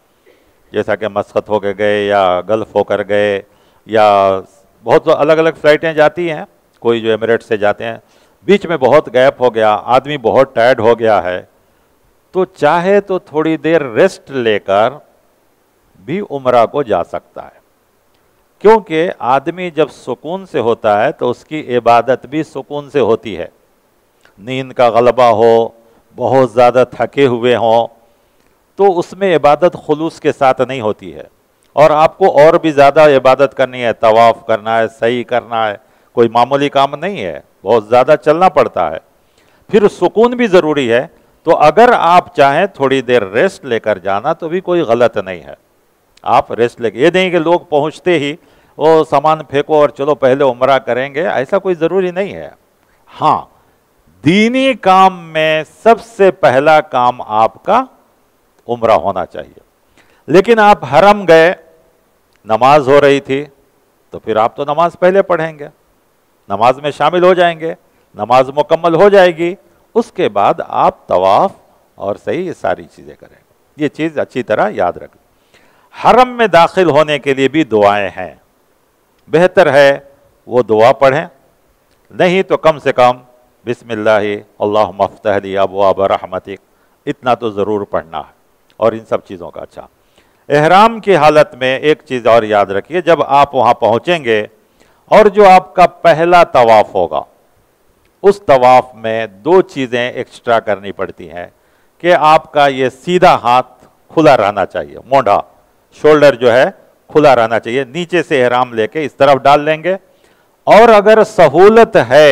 جیسا کہ مسقط ہو کے گئے یا گلف ہو کر گئے یا بہت الگ الگ فلائٹیں جاتی ہیں، کوئی جو ایمریٹ سے جاتے ہیں، بیچ میں بہت گیپ ہو گیا، آدمی بہت ٹائرڈ ہو گیا ہے، تو چاہے تو تھوڑی دیر ریسٹ لے کر بھی عمرہ کو جا سکتا ہے، کیونکہ آدمی جب سکون سے ہوتا ہے تو اس کی عبادت بھی سکون سے ہوتی ہے۔ نیند کا غلبہ ہو، بہت زیادہ تھکے ہوئے ہوں تو اس میں عبادت خلوص کے ساتھ نہیں ہوتی ہے، اور آپ کو اور بھی زیادہ عبادت کرنی ہے، طواف کرنا ہے، سعی کرنا ہے، کوئی معمولی کام نہیں ہے، بہت زیادہ چلنا پڑتا ہے، پھر سکون بھی ضروری ہے۔ تو اگر آپ چاہیں تھوڑی دیر ریسٹ لے کر جانا تو بھی کوئی غلط نہیں ہے، آپ ریسٹ لے کے، یہ نہیں کہ لوگ پہنچتے ہی وہ سامان پھینکو اور چلو پہلے عمرہ کریں گے، ایسا کوئی ضروری نہیں ہے۔ ہاں، دینی کام میں سب سے پہلا کام آپ کا عمرہ ہونا چاہیے، لیکن آپ حرم گئے، نماز ہو رہی تھی تو پھر آپ تو نماز پہلے پڑھیں گے، نماز میں شامل ہو جائیں گے، نماز مکمل ہو جائے گی، اس کے بعد آپ طواف اور صحیح یہ ساری چیزیں کریں گے۔ یہ چیز اچھی طرح یاد رکھیں۔ حرم میں داخل ہونے کے لیے بھی دعائیں ہیں، بہتر ہے وہ دعا پڑھیں، نہیں تو کم سے کم بسم اللہ اللہم افتح لی ابواب رحمتک، اتنا تو ضرور پڑھنا ہے، اور ان سب چیزوں کا اچھا۔ احرام کی حالت میں ایک چیز اور یاد رکھیے، جب آپ وہاں پہنچیں گے اور جو آپ کا پہلا طواف ہوگا، اس طواف میں دو چیزیں ایکسٹرا کرنی پڑتی ہیں کہ آپ کا یہ سیدھا ہاتھ کھلا رہنا چاہیے، مونڈھا، شولڈر جو ہے کھلا رہنا چاہیے، نیچے سے احرام لے کے اس طرف ڈال لیں گے، اور اگر سہولت ہے،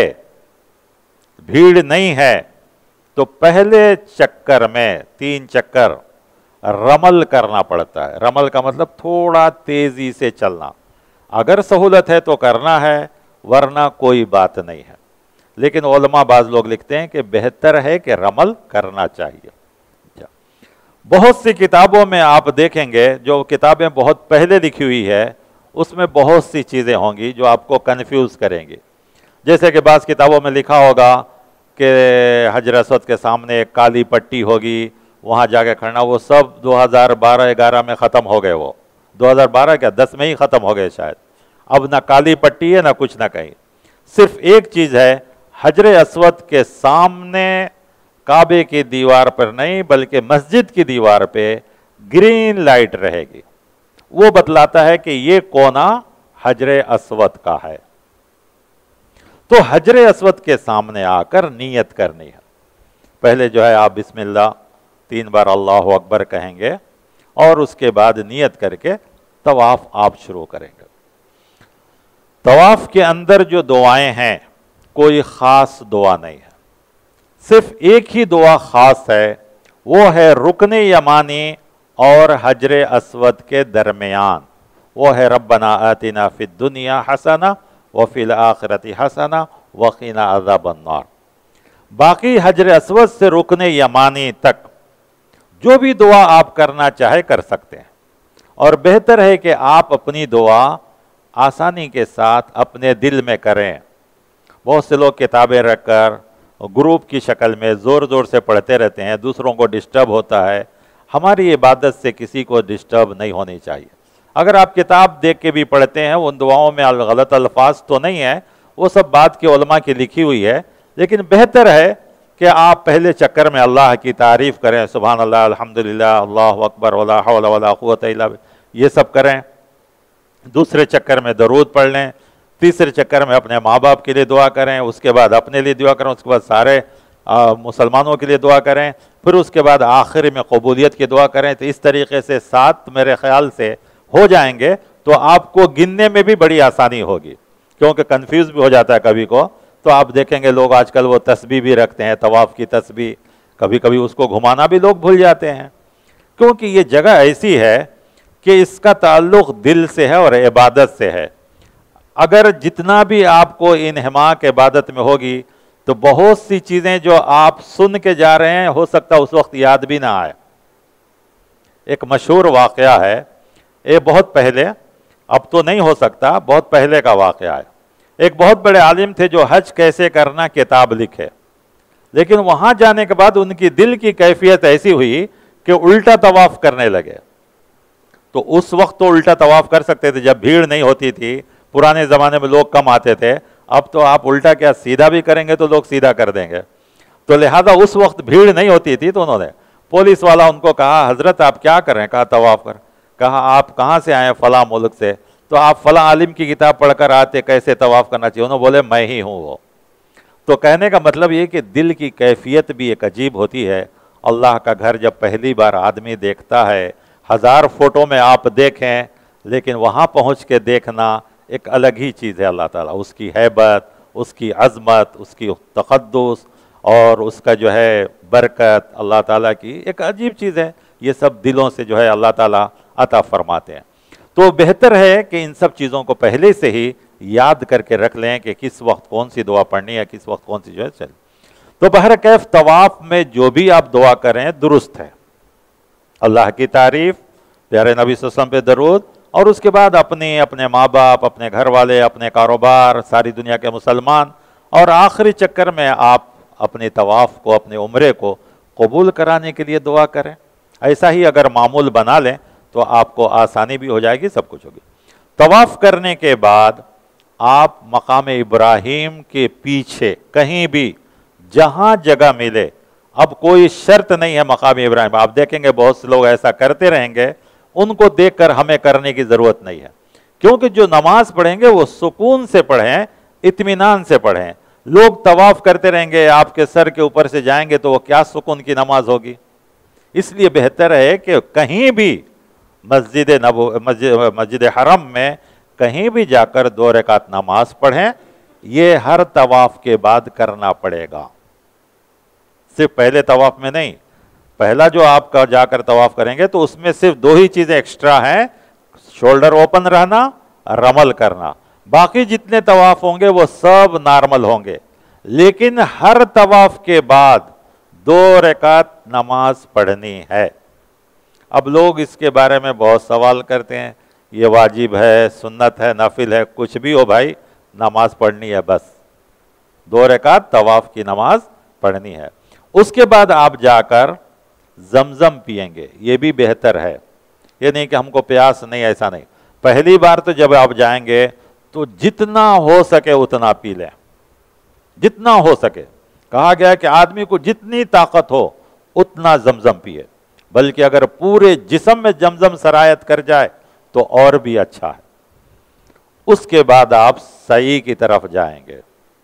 بھیڑ نہیں ہے، تو پہلے چکر میں 3 چکر رمل کرنا پڑتا ہے۔ رمل کا مطلب تھوڑا تیزی سے چلنا، اگر سہولت ہے تو کرنا ہے، ورنہ کوئی بات نہیں ہے، لیکن علماء بعض لوگ لکھتے ہیں کہ بہتر ہے کہ رمل کرنا چاہیے۔ بہت سی کتابوں میں آپ دیکھیں گے، جو کتابیں بہت پہلے لکھی ہوئی ہے، اس میں بہت سی چیزیں ہوں گی جو آپ کو کنفیوز کریں گی، جیسے کہ بعض کتابوں میں لکھا ہوگا کہ حجر اسود کے سامنے ایک کالی پٹی ہوگی، وہاں جا کے کھڑنا، وہ سب 2012-11 میں ختم ہو گئے، وہ 2012 کیا 10 میں ہی ختم ہو گئے شاید، اب نہ کالی پٹی ہے نہ کچھ نہ کہیں، صرف ایک چیز ہے، حجر اسود کے سامنے کعبے کی دیوار پر نہیں بلکہ مسجد کی دیوار پہ گرین لائٹ رہے گی، وہ بتلاتا ہے کہ یہ کونا حجر اسود کا ہے۔ تو حجر اسود کے سامنے آ کر نیت کرنی ہے، پہلے جو ہے آپ بسم اللہ 3 بار اللہ اکبر کہیں گے، اور اس کے بعد نیت کر کے طواف آپ شروع کریں گے۔ طواف کے اندر جو دعائیں ہیں کوئی خاص دعا نہیں ہے، صرف ایک ہی دعا خاص ہے، وہ ہے رکن یمانی اور حجر اسود کے درمیان، وہ ہے ربنا آتنا فی الدنیا حسنہ وفی الآخرۃ حسنہ وقنا عذاب النار۔ باقی حجر اسود سے رکن یمانی تک جو بھی دعا آپ کرنا چاہے کر سکتے ہیں، اور بہتر ہے کہ آپ اپنی دعا آسانی کے ساتھ اپنے دل میں کریں۔ بہت سے لوگ کتابیں رکھ کر گروپ کی شکل میں زور زور سے پڑھتے رہتے ہیں، دوسروں کو ڈسٹرب ہوتا ہے۔ ہماری عبادت سے کسی کو ڈسٹرب نہیں ہونی چاہیے۔ اگر آپ کتاب دیکھ کے بھی پڑھتے ہیں، ان دعاؤں میں غلط الفاظ تو نہیں ہے، وہ سب بعد کے علماء کی لکھی ہوئی ہے، لیکن بہتر ہے کہ آپ پہلے چکر میں اللہ کی تعریف کریں، سبحان اللہ، الحمدللہ، اللہ اکبر، ولا حول ولا قوت الا باللہ، یہ سب کریں۔ دوسرے چکر میں درود پڑھ لیں، تیسرے چکر میں اپنے ماں باپ کے لیے دعا کریں، اس کے بعد اپنے لیے دعا کریں، اس کے بعد سارے مسلمانوں کے لیے دعا کریں، پھر اس کے بعد آخر میں قبولیت کی دعا کریں۔ تو اس طریقے سے 7 میرے خیال سے ہو جائیں گے، تو آپ کو گننے میں بھی بڑی آسانی ہوگی، کیونکہ کنفیوز بھی ہو جاتا ہے کبھی کو۔ تو آپ دیکھیں گے لوگ آج کل وہ تسبیح بھی رکھتے ہیں، طواف کی تسبیح، کبھی کبھی اس کو گھمانا بھی لوگ بھول جاتے ہیں، کیونکہ یہ جگہ ایسی ہے کہ اس کا تعلق دل سے ہے اور عبادت سے ہے۔ اگر جتنا بھی آپ کو انہماک عبادت میں ہوگی تو بہت سی چیزیں جو آپ سن کے جا رہے ہیں ہو سکتا اس وقت یاد بھی نہ آئے۔ ایک مشہور واقعہ ہے، یہ بہت پہلے، اب تو نہیں ہو سکتا، بہت پہلے کا واقعہ ہے۔ ایک بہت بڑے عالم تھے جو حج کیسے کرنا کتاب لکھے، لیکن وہاں جانے کے بعد ان کی دل کی کیفیت ایسی ہوئی کہ الٹا طواف کرنے لگے۔ تو اس وقت تو الٹا طواف کر سکتے تھے جب بھیڑ نہیں ہوتی تھی، پرانے زمانے میں لوگ کم آتے تھے. اب تو آپ الٹا کیا سیدھا بھی کریں گے تو لوگ سیدھا کر دیں گے. تو لہذا اس وقت بھیڑ نہیں ہوتی تھی تو انہوں نے، پولیس والا ان کو کہا حضرت آپ کیا کر رہے ہیں؟ کہا طواف کر. کہا آپ کہاں سے آئے ہیں؟ فلاں ملک سے. تو آپ فلاں عالم کی کتاب پڑھ کر آتے، کیسے طواف کرنا چاہیے؟ انہوں بولے میں ہی ہوں وہ. تو کہنے کا مطلب یہ کہ دل کی کیفیت بھی ایک عجیب ہوتی ہے. اللہ کا گھر جب پہلی بار آدمی دیکھتا ہے، 1000 فوٹو میں آپ دیکھیں لیکن وہاں پہنچ کے دیکھنا ایک الگ ہی چیز ہے. اللہ تعالیٰ اس کی ہیبت، اس کی عظمت، اس کی تقدس اور اس کا جو ہے برکت، اللہ تعالیٰ کی ایک عجیب چیز ہے. یہ سب دلوں سے جو ہے اللہ تعالیٰ عطا فرماتے ہیں. تو بہتر ہے کہ ان سب چیزوں کو پہلے سے ہی یاد کر کے رکھ لیں کہ کس وقت کون سی دعا پڑھنی ہے، کس وقت کون سی جو ہے چل. تو بہرکیف طواف میں جو بھی آپ دعا کریں درست ہے. اللہ کی تعریف، پیارے نبی صلی اللہ علیہ وسلم پہ درود، اور اس کے بعد اپنے ماں باپ، اپنے گھر والے، اپنے کاروبار، ساری دنیا کے مسلمان، اور آخری چکر میں آپ اپنے طواف کو، اپنے عمرے کو قبول کرانے کے لیے دعا کریں. ایسا ہی اگر معمول بنا لیں تو آپ کو آسانی بھی ہو جائے گی، سب کچھ ہوگی. طواف کرنے کے بعد آپ مقام ابراہیم کے پیچھے کہیں بھی جہاں جگہ ملے، اب کوئی شرط نہیں ہے مقام ابراہیم. آپ دیکھیں گے بہت سے لوگ ایسا کرتے رہیں گے، ان کو دیکھ کر ہمیں کرنے کی ضرورت نہیں ہے. کیونکہ جو نماز پڑھیں گے وہ سکون سے پڑھیں، اطمینان سے پڑھیں. لوگ طواف کرتے رہیں گے، آپ کے سر کے اوپر سے جائیں گے تو وہ کیا سکون کی نماز ہوگی. اس لیے بہتر ہے کہ کہیں بھی مسجد حرم میں کہیں بھی جا کر 2 رکعت نماز پڑھیں. یہ ہر طواف کے بعد کرنا پڑے گا، صرف پہلے طواف میں نہیں. پہلا جو آپ کا جا کر طواف کریں گے تو اس میں صرف 2 ہی چیزیں ایکسٹرا ہیں، شولڈر اوپن رہنا، رمل کرنا. باقی جتنے طواف ہوں گے وہ سب نارمل ہوں گے. لیکن ہر طواف کے بعد 2 رکعت نماز پڑھنی ہے. اب لوگ اس کے بارے میں بہت سوال کرتے ہیں، یہ واجب ہے، سنت ہے، نفل ہے، کچھ بھی ہو بھائی، نماز پڑھنی ہے. بس 2 رکعت طواف کی نماز پڑھنی ہے. اس کے بعد آپ جا کر زمزم پئیں گے، یہ بھی بہتر ہے. یہ نہیں کہ ہم کو پیاس نہیں، ایسا نہیں. پہلی بار تو جب آپ جائیں گے تو جتنا ہو سکے اتنا پی لیں، جتنا ہو سکے. کہا گیا کہ آدمی کو جتنی طاقت ہو اتنا زمزم پیے، بلکہ اگر پورے جسم میں زمزم سرایت کر جائے تو اور بھی اچھا ہے. اس کے بعد آپ سعی کی طرف جائیں گے.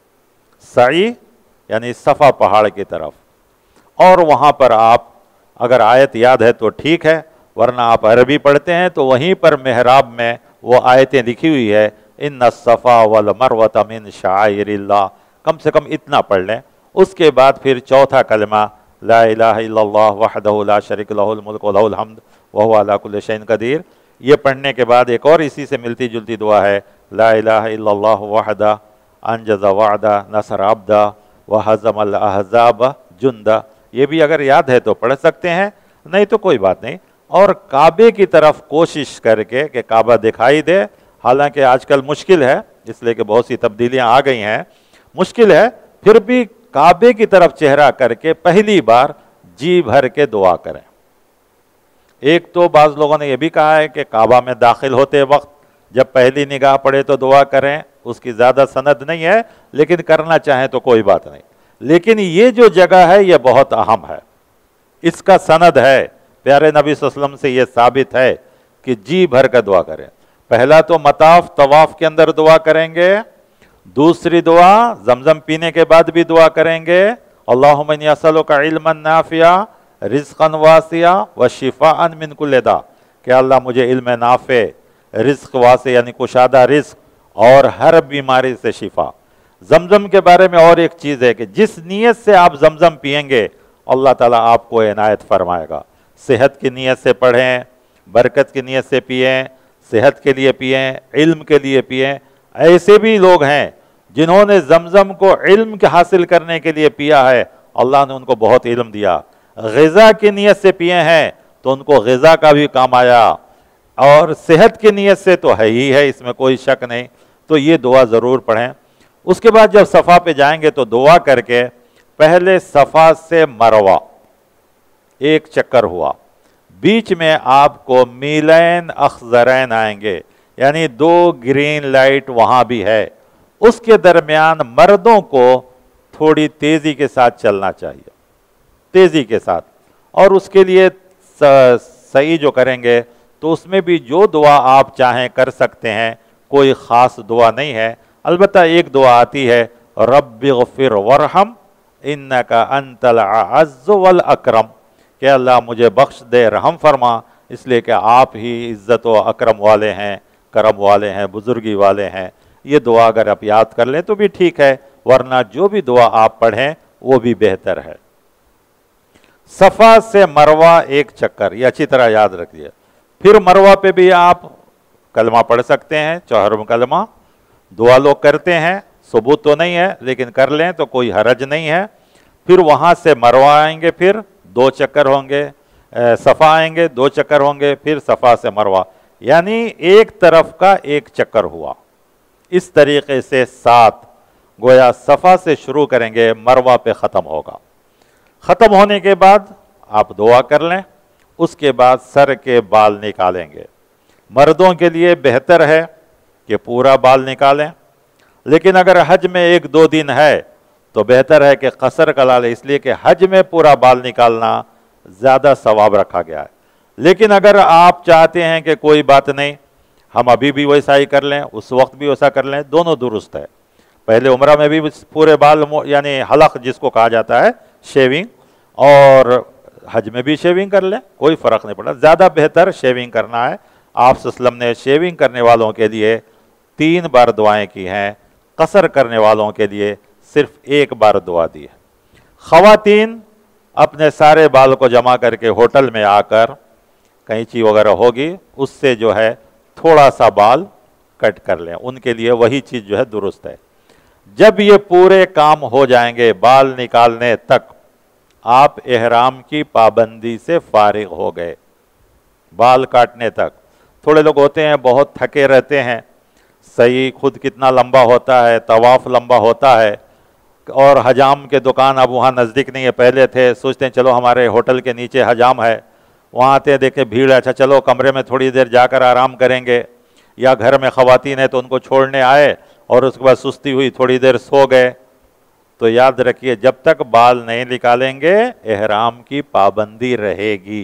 سعی یعنی صفا پہاڑ کی طرف. اور وہاں پر آپ اگر آیت یاد ہے تو ٹھیک ہے، ورنہ آپ عربی پڑھتے ہیں تو وہیں پر محراب میں وہ آیتیں لکھی ہوئی ہے، ان الصفا والمروۃ من شعائر اللہ. کم سے کم اتنا پڑھ لیں. اس کے بعد پھر چوتھا کلمہ لا الہ الا اللہ وحدہ لا شریک لہ الملک ولہ الحمد وہو علی کل شیء قدیر. یہ پڑھنے کے بعد ایک اور اسی سے ملتی جلتی دعا ہے، لا الہ الا اللہ وحدہ انجز وعدہ نصر عبدہ وہزم الاحزاب جندہ. یہ بھی اگر یاد ہے تو پڑھ سکتے ہیں، نہیں تو کوئی بات نہیں. اور کعبے کی طرف کوشش کر کے کہ کعبہ دکھائی دے. حالانکہ آج کل مشکل ہے، اس لیے کہ بہت سی تبدیلیاں آ گئی ہیں، مشکل ہے، پھر بھی کعبے کی طرف چہرہ کر کے پہلی بار جی بھر کے دعا کریں. ایک تو بعض لوگوں نے یہ بھی کہا ہے کہ کعبہ میں داخل ہوتے وقت جب پہلی نگاہ پڑے تو دعا کریں. اس کی زیادہ سند نہیں ہے، لیکن کرنا چاہیں تو کوئی بات نہیں. لیکن یہ جو جگہ ہے یہ بہت اہم ہے، اس کا سند ہے، پیارے نبی صلی اللہ علیہ وسلم سے یہ ثابت ہے کہ جی بھر کر دعا کریں. پہلا تو مطاف طواف کے اندر دعا کریں گے. دوسری دعا زمزم پینے کے بعد بھی دعا کریں گے، اللہم انی اسألک علما نافعا رزقا واسعا وشفاء من کل داء. کہ اللہ مجھے علم نافع، رزق واسع یعنی کشادہ رزق، اور ہر بیماری سے شفا. زمزم کے بارے میں اور ایک چیز ہے کہ جس نیت سے آپ زمزم پئیں گے اللہ تعالیٰ آپ کو عنایت فرمائے گا. صحت کی نیت سے پڑھیں، برکت کی نیت سے پئیں، صحت کے لیے پئیں، علم کے لیے پئیں. ایسے بھی لوگ ہیں جنہوں نے زمزم کو علم کے حاصل کرنے کے لیے پیا ہے، اللہ نے ان کو بہت علم دیا. غذا کی نیت سے پیے ہیں تو ان کو غذا کا بھی کام آیا، اور صحت کی نیت سے تو ہے ہی ہے، اس میں کوئی شک نہیں. تو یہ دعا ضرور پڑھیں. اس کے بعد جب صفا پہ جائیں گے تو دعا کر کے پہلے صفا سے مروہ 1 چکر ہوا، بیچ میں آپ کو میلین اخضرین آئیں گے، یعنی 2 گرین لائٹ وہاں بھی ہے۔ اس کے درمیان مردوں کو تھوڑی تیزی کے ساتھ چلنا چاہیے، تیزی کے ساتھ، اور اس کے لیے صحیح جو کریں گے تو اس میں بھی جو دعا آپ چاہیں کر سکتے ہیں، کوئی خاص دعا نہیں ہے۔ البتہ ایک دعا آتی ہے، رب اغفر ورحم انک انت العز والاکرم، کہ اللہ مجھے بخش دے، رحم فرما، اس لیے کہ آپ ہی عزت و اکرم والے ہیں، کرم والے ہیں، بزرگی والے ہیں۔ یہ دعا اگر آپ یاد کر لیں تو بھی ٹھیک ہے، ورنہ جو بھی دعا آپ پڑھیں وہ بھی بہتر ہے۔ صفا سے مروہ 1 چکر، یہ اچھی طرح یاد رکھیے۔ پھر مروہ پہ بھی آپ کلمہ پڑھ سکتے ہیں، 4 کلمہ دعا لوگ کرتے ہیں، ثبوت تو نہیں ہے لیکن کر لیں تو کوئی حرج نہیں ہے۔ پھر وہاں سے مروہ آئیں گے، پھر 2 چکر ہوں گے، صفا آئیں گے 2 چکر ہوں گے، پھر صفا سے مروہ، یعنی ایک طرف کا 1 چکر ہوا۔ اس طریقے سے 7 گویا صفا سے شروع کریں گے، مروہ پہ ختم ہوگا۔ ختم ہونے کے بعد آپ دعا کر لیں، اس کے بعد سر کے بال نکالیں گے۔ مردوں کے لیے بہتر ہے کہ پورا بال نکالیں، لیکن اگر حج میں 1-2 دن ہے تو بہتر ہے کہ قصر کلا لیں، اس لیے کہ حج میں پورا بال نکالنا زیادہ ثواب رکھا گیا ہے۔ لیکن اگر آپ چاہتے ہیں کہ کوئی بات نہیں، ہم ابھی بھی ویسا ہی کر لیں، اس وقت بھی ویسا کر لیں، دونوں درست ہے۔ پہلے عمرہ میں بھی پورے بال یعنی حلق جس کو کہا جاتا ہے شیونگ، اور حج میں بھی شیونگ کر لیں، کوئی فرق نہیں پڑتا۔ زیادہ بہتر شیونگ کرنا ہے۔ آپ صلی اللہ علیہ وسلم نے شیونگ کرنے والوں کے لیے 3 بار دعائیں کی ہیں، قصر کرنے والوں کے لیے صرف 1 بار دعا دی ہے۔ خواتین اپنے سارے بال کو جمع کر کے ہوٹل میں آ کر کینچی وغیرہ ہوگی، اس سے جو ہے تھوڑا سا بال کٹ کر لیں، ان کے لیے وہی چیز جو ہے درست ہے۔ جب یہ پورے کام ہو جائیں گے بال نکالنے تک، آپ احرام کی پابندی سے فارغ ہو گئے بال کاٹنے تک۔ تھوڑے لوگ ہوتے ہیں بہت تھکے رہتے ہیں، صحیح خود کتنا لمبا ہوتا ہے، طواف لمبا ہوتا ہے، اور حجام کے دکان اب وہاں نزدیک نہیں ہے، پہلے تھے، سوچتے ہیں چلو ہمارے ہوٹل کے نیچے حجام ہے، وہاں آتے ہیں دیکھیں بھیڑ ہے، اچھا چلو کمرے میں تھوڑی دیر جا کر آرام کریں گے، یا گھر میں خواتین ہیں تو ان کو چھوڑنے آئے اور اس کے بعد سستی ہوئی تھوڑی دیر سو گئے۔ تو یاد رکھیے جب تک بال نہیں نکالیں گے احرام کی پابندی رہے گی،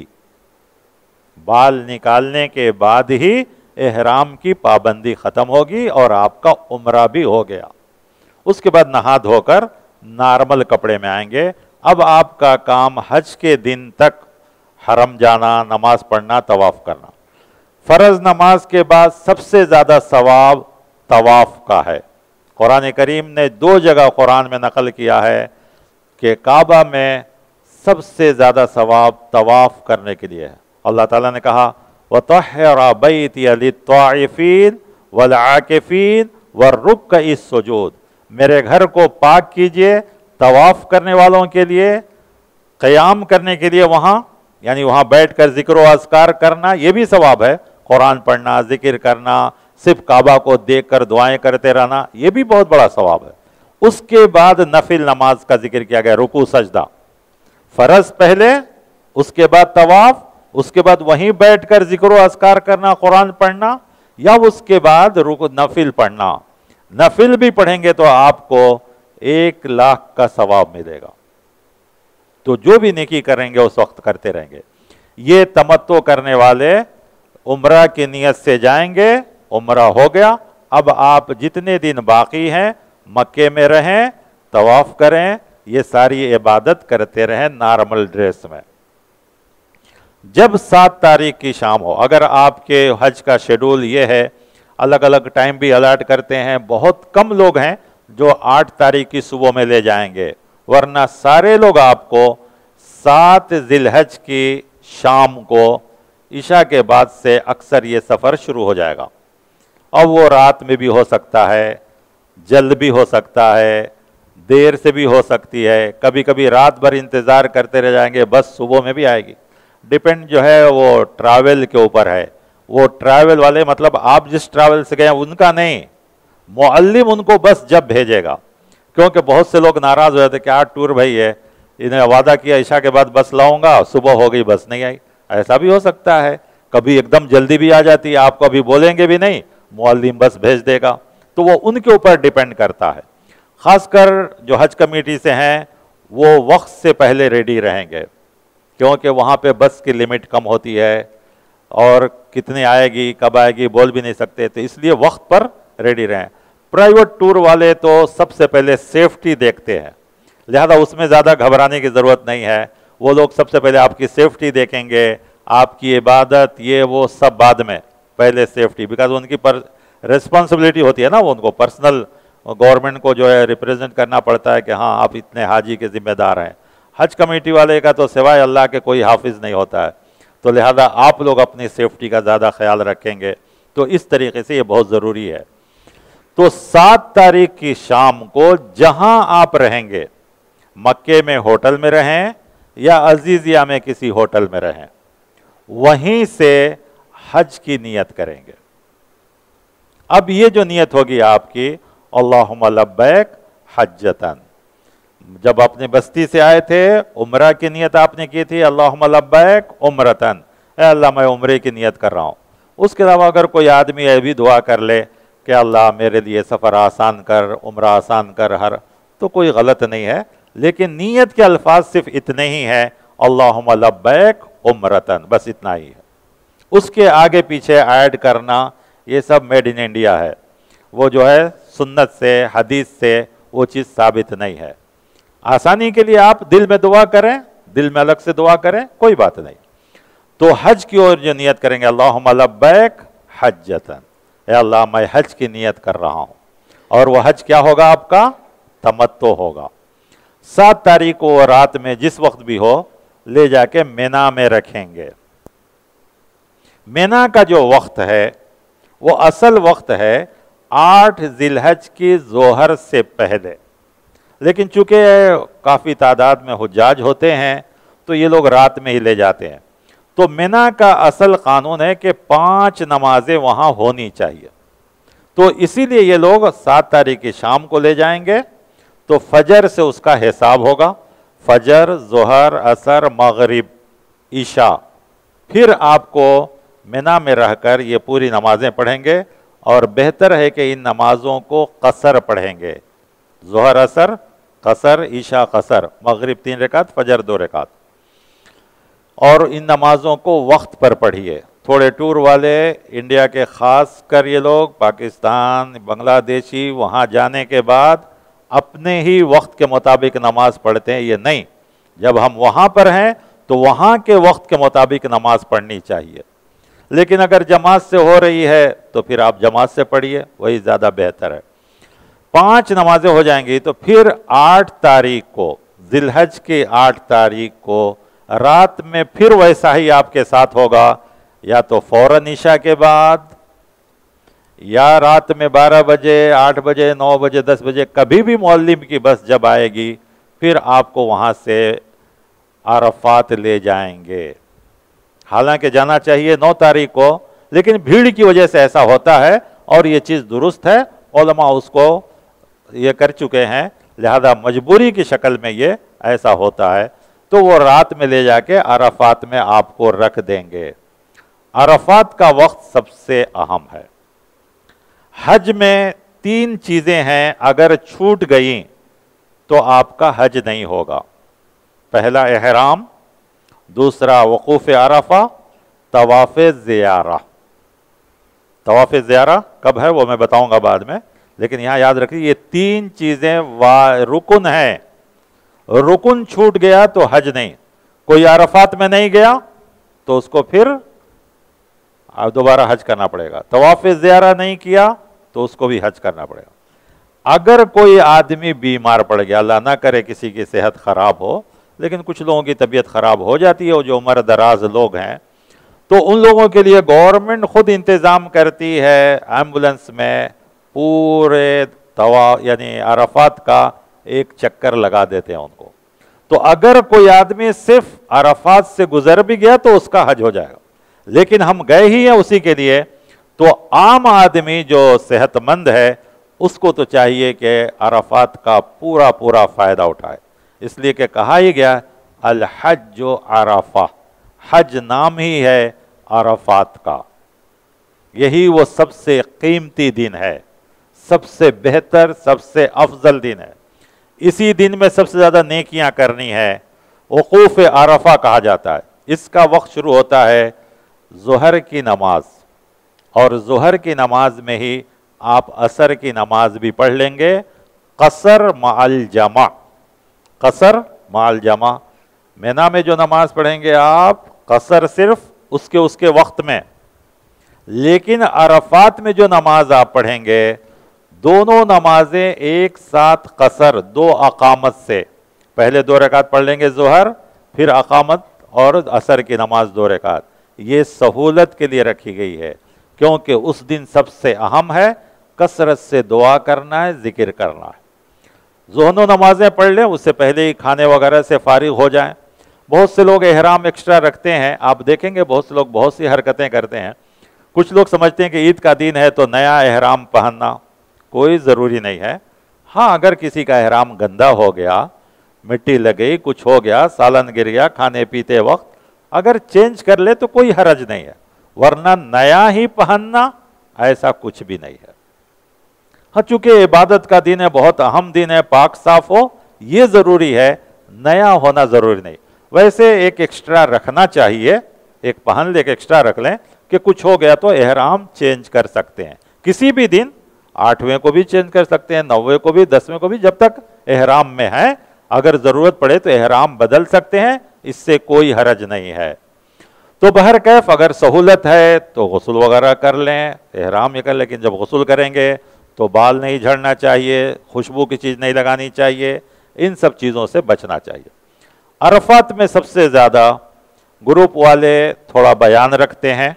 بال نکالنے کے بعد ہی احرام کی پابندی ختم ہوگی اور آپ کا عمرہ بھی ہو گیا۔ اس کے بعد نہا دھو کر نارمل کپڑے میں آئیں گے۔ اب آپ کا کام حج کے دن تک حرم جانا، نماز پڑھنا، طواف کرنا۔ فرض نماز کے بعد سب سے زیادہ ثواب طواف کا ہے۔ قرآن کریم نے 2 جگہ قرآن میں نقل کیا ہے کہ کعبہ میں سب سے زیادہ ثواب طواف کرنے کے لیے ہے۔ اللہ تعالیٰ نے کہا وَطَهِّرَ بَيْتِيَ لِلطَّائِفِينَ وَالْعَاكِفِينَ وَالرُّكَّعِ السُّجُودِ، میرے گھر کو پاک کیجئے طواف کرنے والوں کے لیے، قیام کرنے کے لیے وہاں، یعنی وہاں بیٹھ کر ذکر و اذکار کرنا، یہ بھی ثواب ہے، قرآن پڑھنا، ذکر کرنا، صرف کعبہ کو دیکھ کر دعائیں کرتے رہنا، یہ بھی بہت بڑا ثواب ہے۔ اس کے بعد نفل نماز کا ذکر کیا گیا، رکوع سجدہ، فرض پہلے، اس کے بعد طواف، اس کے بعد وہیں بیٹھ کر ذکر و اذکار کرنا، قرآن پڑھنا، یا اس کے بعد نفل پڑھنا۔ نفل بھی پڑھیں گے تو آپ کو 1,00,000 کا ثواب ملے گا۔ تو جو بھی نیکی کریں گے اس وقت کرتے رہیں گے۔ یہ تمتع کرنے والے عمرہ کی نیت سے جائیں گے، عمرہ ہو گیا، اب آپ جتنے دن باقی ہیں مکے میں رہیں، طواف کریں، یہ ساری عبادت کرتے رہیں نارمل ڈریس میں۔ جب 7 تاریخ کی شام ہو، اگر آپ کے حج کا شیڈول یہ ہے، الگ الگ ٹائم بھی الاٹ کرتے ہیں، بہت کم لوگ ہیں جو 8 تاریخ کی صبح میں لے جائیں گے، ورنہ سارے لوگ آپ کو 7 ذی الحج کی شام کو عشاء کے بعد سے اکثر یہ سفر شروع ہو جائے گا۔ اب وہ رات میں بھی ہو سکتا ہے، جلد بھی ہو سکتا ہے، دیر سے بھی ہو سکتی ہے، کبھی کبھی رات بھر انتظار کرتے رہ جائیں گے، بس صبح میں بھی آئے گی۔ ڈیپینڈ جو ہے وہ ٹریول کے اوپر ہے۔ وہ ٹریول والے مطلب آپ جس ٹریول سے گئے ہیں ان کا نہیں، معلم ان کو بس جب بھیجے گا، کیونکہ بہت سے لوگ ناراض ہو جاتے کہ آج ٹور بھائی ہے، انہیں وعدہ کیا عشاء کے بعد بس لاؤں گا، صبح ہو گئی بس نہیں آئی، ایسا بھی ہو سکتا ہے کبھی ایک دم جلدی بھی آ جاتی ہے, آپ کو ابھی بولیں گے بھی نہیں, معلم بس بھیج دے گا, تو وہ ان کے اوپر ڈیپینڈ کرتا ہے. خاص کر جو حج کمیٹی سے ہیں وہ وقت سے پہلے ریڈی رہیں گے, کیونکہ وہاں پہ بس کی لمٹ کم ہوتی ہے اور کتنی آئے گی کب آئے گی بول بھی نہیں سکتے, تو اس لیے وقت پر ریڈی رہیں. پرائیویٹ ٹور والے تو سب سے پہلے سیفٹی دیکھتے ہیں, لہذا اس میں زیادہ گھبرانے کی ضرورت نہیں ہے. وہ لوگ سب سے پہلے آپ کی سیفٹی دیکھیں گے, آپ کی عبادت یہ وہ سب بعد میں, پہلے سیفٹی, بیکاز ان کی ریسپانسبلٹی ہوتی ہے نا, وہ ان کو پرسنل گورنمنٹ کو جو ہے ریپریزنٹ کرنا پڑتا ہے کہ ہاں آپ اتنے حاجی کے ذمہ دار ہیں. حج کمیٹی والے کا تو سوائے اللہ کے کوئی حافظ نہیں ہوتا ہے, تو لہذا آپ لوگ اپنی سیفٹی کا زیادہ خیال رکھیں گے. تو اس طریقے سے یہ بہت ضروری ہے. تو 7 تاریخ کی شام کو جہاں آپ رہیں گے, مکے میں ہوٹل میں رہیں یا عزیزیہ میں کسی ہوٹل میں رہیں, وہیں سے حج کی نیت کریں گے. اب یہ جو نیت ہوگی آپ کی, اللہم لبیک حجتن, جب اپنے بستی سے آئے تھے عمرہ کی نیت آپ نے کی تھی, اللہم لبیک عمرتن, اے اللہ میں عمرے کی نیت کر رہا ہوں. اس کے علاوہ اگر کوئی آدمی یہ بھی دعا کر لے کہ اللہ میرے لیے سفر آسان کر, عمرہ آسان کر, تو کوئی غلط نہیں ہے, لیکن نیت کے الفاظ صرف اتنے ہی ہیں, اللہم لبیک عمرتن, بس اتنا ہی ہے. اس کے آگے پیچھے ایڈ کرنا یہ سب میڈ ان انڈیا ہے, وہ جو ہے سنت سے حدیث سے وہ چیز ثابت نہیں ہے. آسانی کے لیے آپ دل میں دعا کریں, دل میں الگ سے دعا کریں, کوئی بات نہیں. تو حج کی اور جو نیت کریں گے, اللہم لبیک حجتن, اے اللہ میں حج کی نیت کر رہا ہوں. اور وہ حج کیا ہوگا آپ کا؟ تمتع ہوگا. 7 تاریخ کو رات میں جس وقت بھی ہو لے جا کے مینا میں رکھیں گے. مینا کا جو وقت ہے وہ اصل وقت ہے 8 ذی الحج کی ظہر سے پہلے, لیکن چونکہ کافی تعداد میں حجاج ہوتے ہیں تو یہ لوگ رات میں ہی لے جاتے ہیں. تو مینا کا اصل قانون ہے کہ 5 نمازیں وہاں ہونی چاہیے, تو اسی لیے یہ لوگ 7 تاریخ کی شام کو لے جائیں گے. تو فجر سے اس کا حساب ہوگا, فجر, ظہر, عصر, مغرب, عشاء, پھر آپ کو مینا میں رہ کر یہ پوری نمازیں پڑھیں گے. اور بہتر ہے کہ ان نمازوں کو قصر پڑھیں گے, ظہر عصر قصر, عشاء قصر, مغرب 3 رکعت, فجر 2 رکعت. اور ان نمازوں کو وقت پر پڑھیے. تھوڑے ٹور والے انڈیا کے خاص کر یہ لوگ پاکستان, بنگلہ دیشی وہاں جانے کے بعد اپنے ہی وقت کے مطابق نماز پڑھتے ہیں. یہ نہیں, جب ہم وہاں پر ہیں تو وہاں کے وقت کے مطابق نماز پڑھنی چاہیے. لیکن اگر جماعت سے ہو رہی ہے تو پھر آپ جماعت سے پڑھیے, وہی زیادہ بہتر ہے. 5 نمازیں ہو جائیں گی تو پھر 8 تاریخ کو, ذی الحج کی 8 تاریخ کو رات میں پھر ویسا ہی آپ کے ساتھ ہوگا, یا تو فوراً عشاء کے بعد, یا رات میں 12 بجے, 8 بجے, 9 بجے, 10 بجے, کبھی بھی معلم کی بس جب آئے گی پھر آپ کو وہاں سے عرفات لے جائیں گے. حالانکہ جانا چاہیے 9 تاریخ کو, لیکن بھیڑ کی وجہ سے ایسا ہوتا ہے, اور یہ چیز درست ہے, علماء اس کو یہ کر چکے ہیں, لہذا مجبوری کی شکل میں یہ ایسا ہوتا ہے. تو وہ رات میں لے جا کے عرفات میں آپ کو رکھ دیں گے. عرفات کا وقت سب سے اہم ہے. حج میں 3 چیزیں ہیں, اگر چھوٹ گئیں تو آپ کا حج نہیں ہوگا. پہلا احرام, دوسرا وقوف عرفہ, طواف زیارہ. طواف زیارہ کب ہے وہ میں بتاؤں گا بعد میں, لیکن یہاں یاد رکھیے یہ 3 چیزیں رکن ہیں. رکن چھوٹ گیا تو حج نہیں. کوئی عرفات میں نہیں گیا تو اس کو پھر دوبارہ حج کرنا پڑے گا. طواف زیارہ نہیں کیا تو اس کو بھی حج کرنا پڑے گا. اگر کوئی آدمی بیمار پڑ گیا, اللہ نہ کرے کسی کی صحت خراب ہو, لیکن کچھ لوگوں کی طبیعت خراب ہو جاتی ہے, جو عمر دراز لوگ ہیں, تو ان لوگوں کے لیے گورنمنٹ خود انتظام کرتی ہے ایمبولنس میں پورے یعنی عرفات کا ایک چکر لگا دیتے ہیں ان کو. تو اگر کوئی آدمی صرف عرفات سے گزر بھی گیا تو اس کا حج ہو جائے گا, لیکن ہم گئے ہی ہیں اسی کے لیے, تو عام آدمی جو صحت مند ہے اس کو تو چاہیے کہ عرفات کا پورا فائدہ اٹھائے. اس لیے کہ کہا ہی گیا الحج عرفہ, حج نام ہی ہے عرفات کا، یہی وہ سب سے قیمتی دن ہے، سب سے بہتر، سب سے افضل دن ہے۔ اسی دن میں سب سے زیادہ نیکیاں کرنی ہے، وقوف عرفہ کہا جاتا ہے۔ اس کا وقت شروع ہوتا ہے ظہر کی نماز، اور ظہر کی نماز میں ہی آپ عصر کی نماز بھی پڑھ لیں گے، قصر مع الجمع، قصر مع الجمع۔ مینا میں جو نماز پڑھیں گے آپ قصر صرف اس کے وقت میں، لیکن عرفات میں جو نماز آپ پڑھیں گے دونوں نمازیں ایک ساتھ قصر، 2 اقامت سے، پہلے 2 رکعت پڑھ لیں گے ظہر، پھر اقامت اور عصر کی نماز 2 رکعت۔ یہ سہولت کے لیے رکھی گئی ہے، کیونکہ اس دن سب سے اہم ہے کثرت سے دعا کرنا ہے، ذکر کرنا ہے۔ دونوں نمازیں پڑھ لیں، اس سے پہلے ہی کھانے وغیرہ سے فارغ ہو جائیں۔ بہت سے لوگ احرام ایکسٹرا رکھتے ہیں، آپ دیکھیں گے بہت سے لوگ بہت سی حرکتیں کرتے ہیں۔ کچھ لوگ سمجھتے ہیں کہ عید کا دن ہے تو نیا احرام پہننا، کوئی ضروری نہیں ہے۔ ہاں اگر کسی کا احرام گندا ہو گیا، مٹی لگ گئی، کچھ ہو گیا، سالن گر گیا کھانے پیتے وقت، اگر چینج کر لے تو کوئی حرج نہیں ہے، ورنہ نیا ہی پہننا ایسا کچھ بھی نہیں ہے۔ ہاں چونکہ عبادت کا دن ہے، بہت اہم دن ہے، پاک صاف ہو یہ ضروری ہے، نیا ہونا ضروری نہیں۔ ویسے ایک ایکسٹرا رکھنا چاہیے، ایک پہن لے کے ایکسٹرا رکھ لیں کہ کچھ ہو گیا تو احرام چینج کر سکتے ہیں، کسی بھی دن 8ویں کو بھی چینج کر سکتے ہیں، 9ویں کو بھی، 10ویں کو بھی، جب تک احرام میں ہیں۔ اگر ضرورت پڑے تو احرام بدل سکتے ہیں، اس سے کوئی حرج نہیں ہے۔ تو بہرکیف اگر سہولت ہے تو غسل وغیرہ کر لیں، احرام یہ کر، لیکن جب غسل کریں گے تو بال نہیں جھڑنا چاہیے، خوشبو کی چیز نہیں لگانی چاہیے، ان سب چیزوں سے بچنا چاہیے۔ عرفات میں سب سے زیادہ گروپ والے تھوڑا بیان رکھتے ہیں،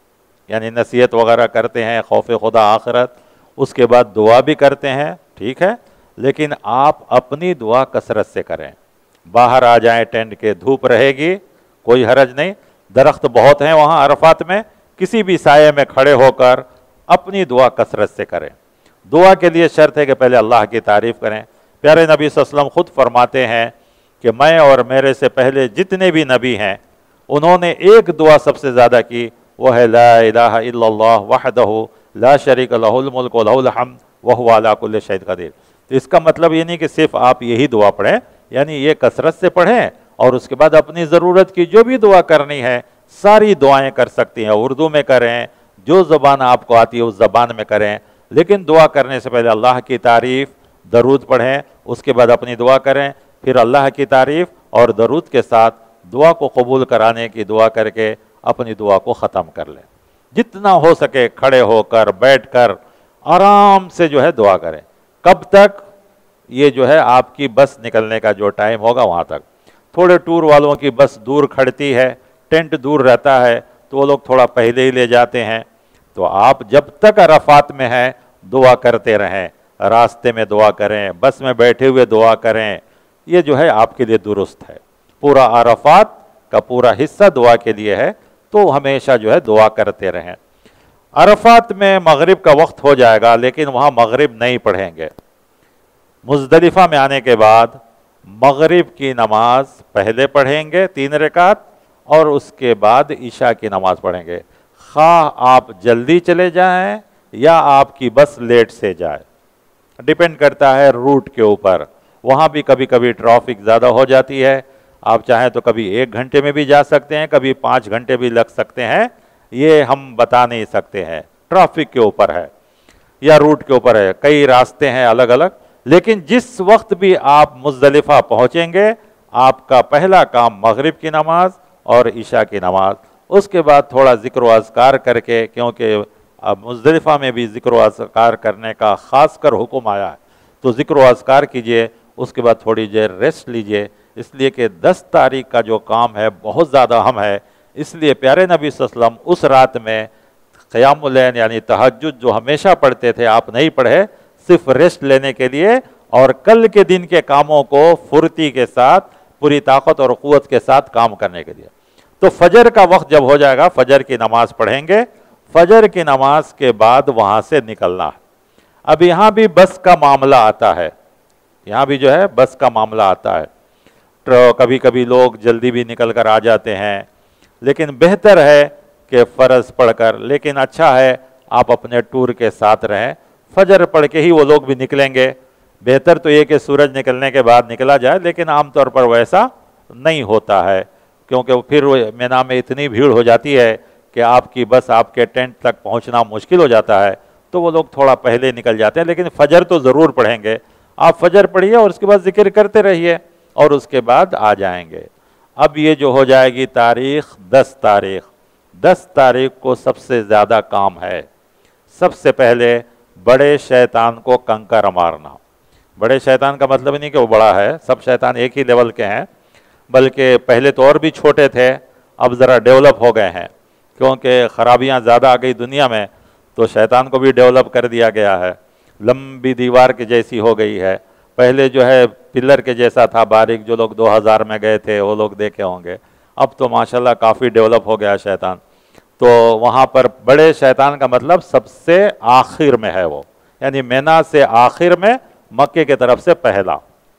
یعنی نصیحت وغیرہ کرتے ہیں، خوف خدا آخرت، اس کے بعد دعا بھی کرتے ہیں، ٹھیک ہے، لیکن آپ اپنی دعا کثرت سے کریں۔ باہر آ جائیں ٹینٹ کے، دھوپ رہے گی کوئی حرج نہیں، درخت بہت ہیں وہاں عرفات میں، کسی بھی سائے میں کھڑے ہو کر اپنی دعا کثرت سے کریں۔ دعا کے لیے شرط ہے کہ پہلے اللہ کی تعریف کریں۔ پیارے نبی صلی اللہ علیہ وسلم خود فرماتے ہیں کہ میں اور میرے سے پہلے جتنے بھی نبی ہیں انہوں نے ایک دعا سب سے زیادہ کی، وہ ہے لا الہ الا اللہ وحدہ لا شریک لہ الملک و لہ الحمد وہو علی کل شیء قدیر۔ تو اس کا مطلب یہ نہیں کہ صرف آپ یہی دعا پڑھیں، یعنی یہ کثرت سے پڑھیں، اور اس کے بعد اپنی ضرورت کی جو بھی دعا کرنی ہے ساری دعائیں کر سکتی ہیں، اردو میں کریں، جو زبان آپ کو آتی ہے اس زبان میں کریں، لیکن دعا کرنے سے پہلے اللہ کی تعریف، درود پڑھیں، اس کے بعد اپنی دعا کریں، پھر اللہ کی تعریف اور درود کے ساتھ دعا کو قبول کرانے کی دعا کر کے اپنی دعا کو ختم کر لیں۔ جتنا ہو سکے کھڑے ہو کر، بیٹھ کر آرام سے جو ہے دعا کریں۔ کب تک؟ یہ جو ہے آپ کی بس نکلنے کا جو ٹائم ہوگا وہاں تک۔ تھوڑے ٹور والوں کی بس دور کھڑتی ہے، ٹینٹ دور رہتا ہے تو وہ لوگ تھوڑا پہلے ہی لے جاتے ہیں، تو آپ جب تک عرفات میں ہیں دعا کرتے رہیں، راستے میں دعا کریں، بس میں بیٹھے ہوئے دعا کریں، یہ جو ہے آپ کے لیے درست ہے۔ پورا عرفات کا پورا حصہ دعا کے لیے ہے، تو ہمیشہ جو ہے دعا کرتے رہیں۔ عرفات میں مغرب کا وقت ہو جائے گا، لیکن وہاں مغرب نہیں پڑھیں گے۔ مزدلفہ میں آنے کے بعد مغرب کی نماز پہلے پڑھیں گے 3 رکعت، اور اس کے بعد عشاء کی نماز پڑھیں گے، خواہ آپ جلدی چلے جائیں یا آپ کی بس لیٹ سے جائے، ڈیپینڈ کرتا ہے روٹ کے اوپر۔ وہاں بھی کبھی کبھی ٹریفک زیادہ ہو جاتی ہے، آپ چاہیں تو کبھی 1 گھنٹے میں بھی جا سکتے ہیں، کبھی 5 گھنٹے بھی لگ سکتے ہیں، یہ ہم بتا نہیں سکتے ہیں، ٹریفک کے اوپر ہے یا روٹ کے اوپر ہے، کئی راستے ہیں الگ الگ۔ لیکن جس وقت بھی آپ مزدلفہ پہنچیں گے آپ کا پہلا کام مغرب کی نماز اور عشاء کی نماز، اس کے بعد تھوڑا ذکر و اذکار کر کے، کیونکہ اب مزدلفہ میں بھی ذکر و اذکار کرنے کا خاص کر حکم آیا ہے، تو ذکر و اذکار کیجئے، اس کے بعد تھوڑی دیر ریسٹ لیجئے، اس لیے کہ 10 تاریخ کا جو کام ہے بہت زیادہ اہم ہے۔ اس لیے پیارے نبی صلی اللہ علیہ وسلم اس رات میں قیام اللیل یعنی تہجد جو ہمیشہ پڑھتے تھے آپ نہیں پڑھے، صرف ریسٹ لینے کے لیے اور کل کے دن کے کاموں کو پھرتی کے ساتھ، پوری طاقت اور قوت کے ساتھ کام کرنے کے لیے۔ تو فجر کا وقت جب ہو جائے گا فجر کی نماز پڑھیں گے، فجر کی نماز کے بعد وہاں سے نکلنا ہے۔ اب یہاں بھی بس کا معاملہ آتا ہے، یہاں بھی جو ہے بس کا معاملہ آتا ہے، کبھی کبھی لوگ جلدی بھی نکل کر آ جاتے ہیں، لیکن بہتر ہے کہ فرض پڑھ کر، لیکن اچھا ہے آپ اپنے ٹور کے ساتھ رہیں، فجر پڑھ کے ہی وہ لوگ بھی نکلیں گے۔ بہتر تو یہ کہ سورج نکلنے کے بعد نکلا جائے، لیکن عام طور پر ویسا نہیں ہوتا ہے، کیونکہ پھر مینا میں اتنی بھیڑ ہو جاتی ہے کہ آپ کی بس آپ کے ٹینٹ تک پہنچنا مشکل ہو جاتا ہے، تو وہ لوگ تھوڑا پہلے نکل جاتے ہیں۔ لیکن فجر تو ضرور پڑھیں گے، آپ فجر پڑھیے اور اس کے بعد ذکر کرتے رہیے اور اس کے بعد آ جائیں گے۔ اب یہ جو ہو جائے گی تاریخ 10 تاریخ کو سب سے زیادہ کام ہے۔ سب سے پہلے بڑے شیطان کو کنکر مارنا۔ بڑے شیطان کا مطلب نہیں کہ وہ بڑا ہے، سب شیطان ایک ہی لیول کے ہیں، بلکہ پہلے تو اور بھی چھوٹے تھے، اب ذرا ڈیولپ ہو گئے ہیں، کیونکہ خرابیاں زیادہ آ گئی دنیا میں، تو شیطان کو بھی ڈیولپ کر دیا گیا ہے، لمبی دیوار کی جیسی ہو گئی ہے۔ پہلے جو ہے پلر کے جیسا تھا باریک، جو لوگ 2000 میں گئے تھے وہ لوگ دیکھے ہوں گے، اب تو ماشاءاللہ کافی ڈیولپ ہو گیا شیطان۔ تو وہاں پر بڑے شیطان کا مطلب سب سے آخر میں ہے وہ، یعنی مینا سے آخر میں، مکے کے طرف سے پہلا۔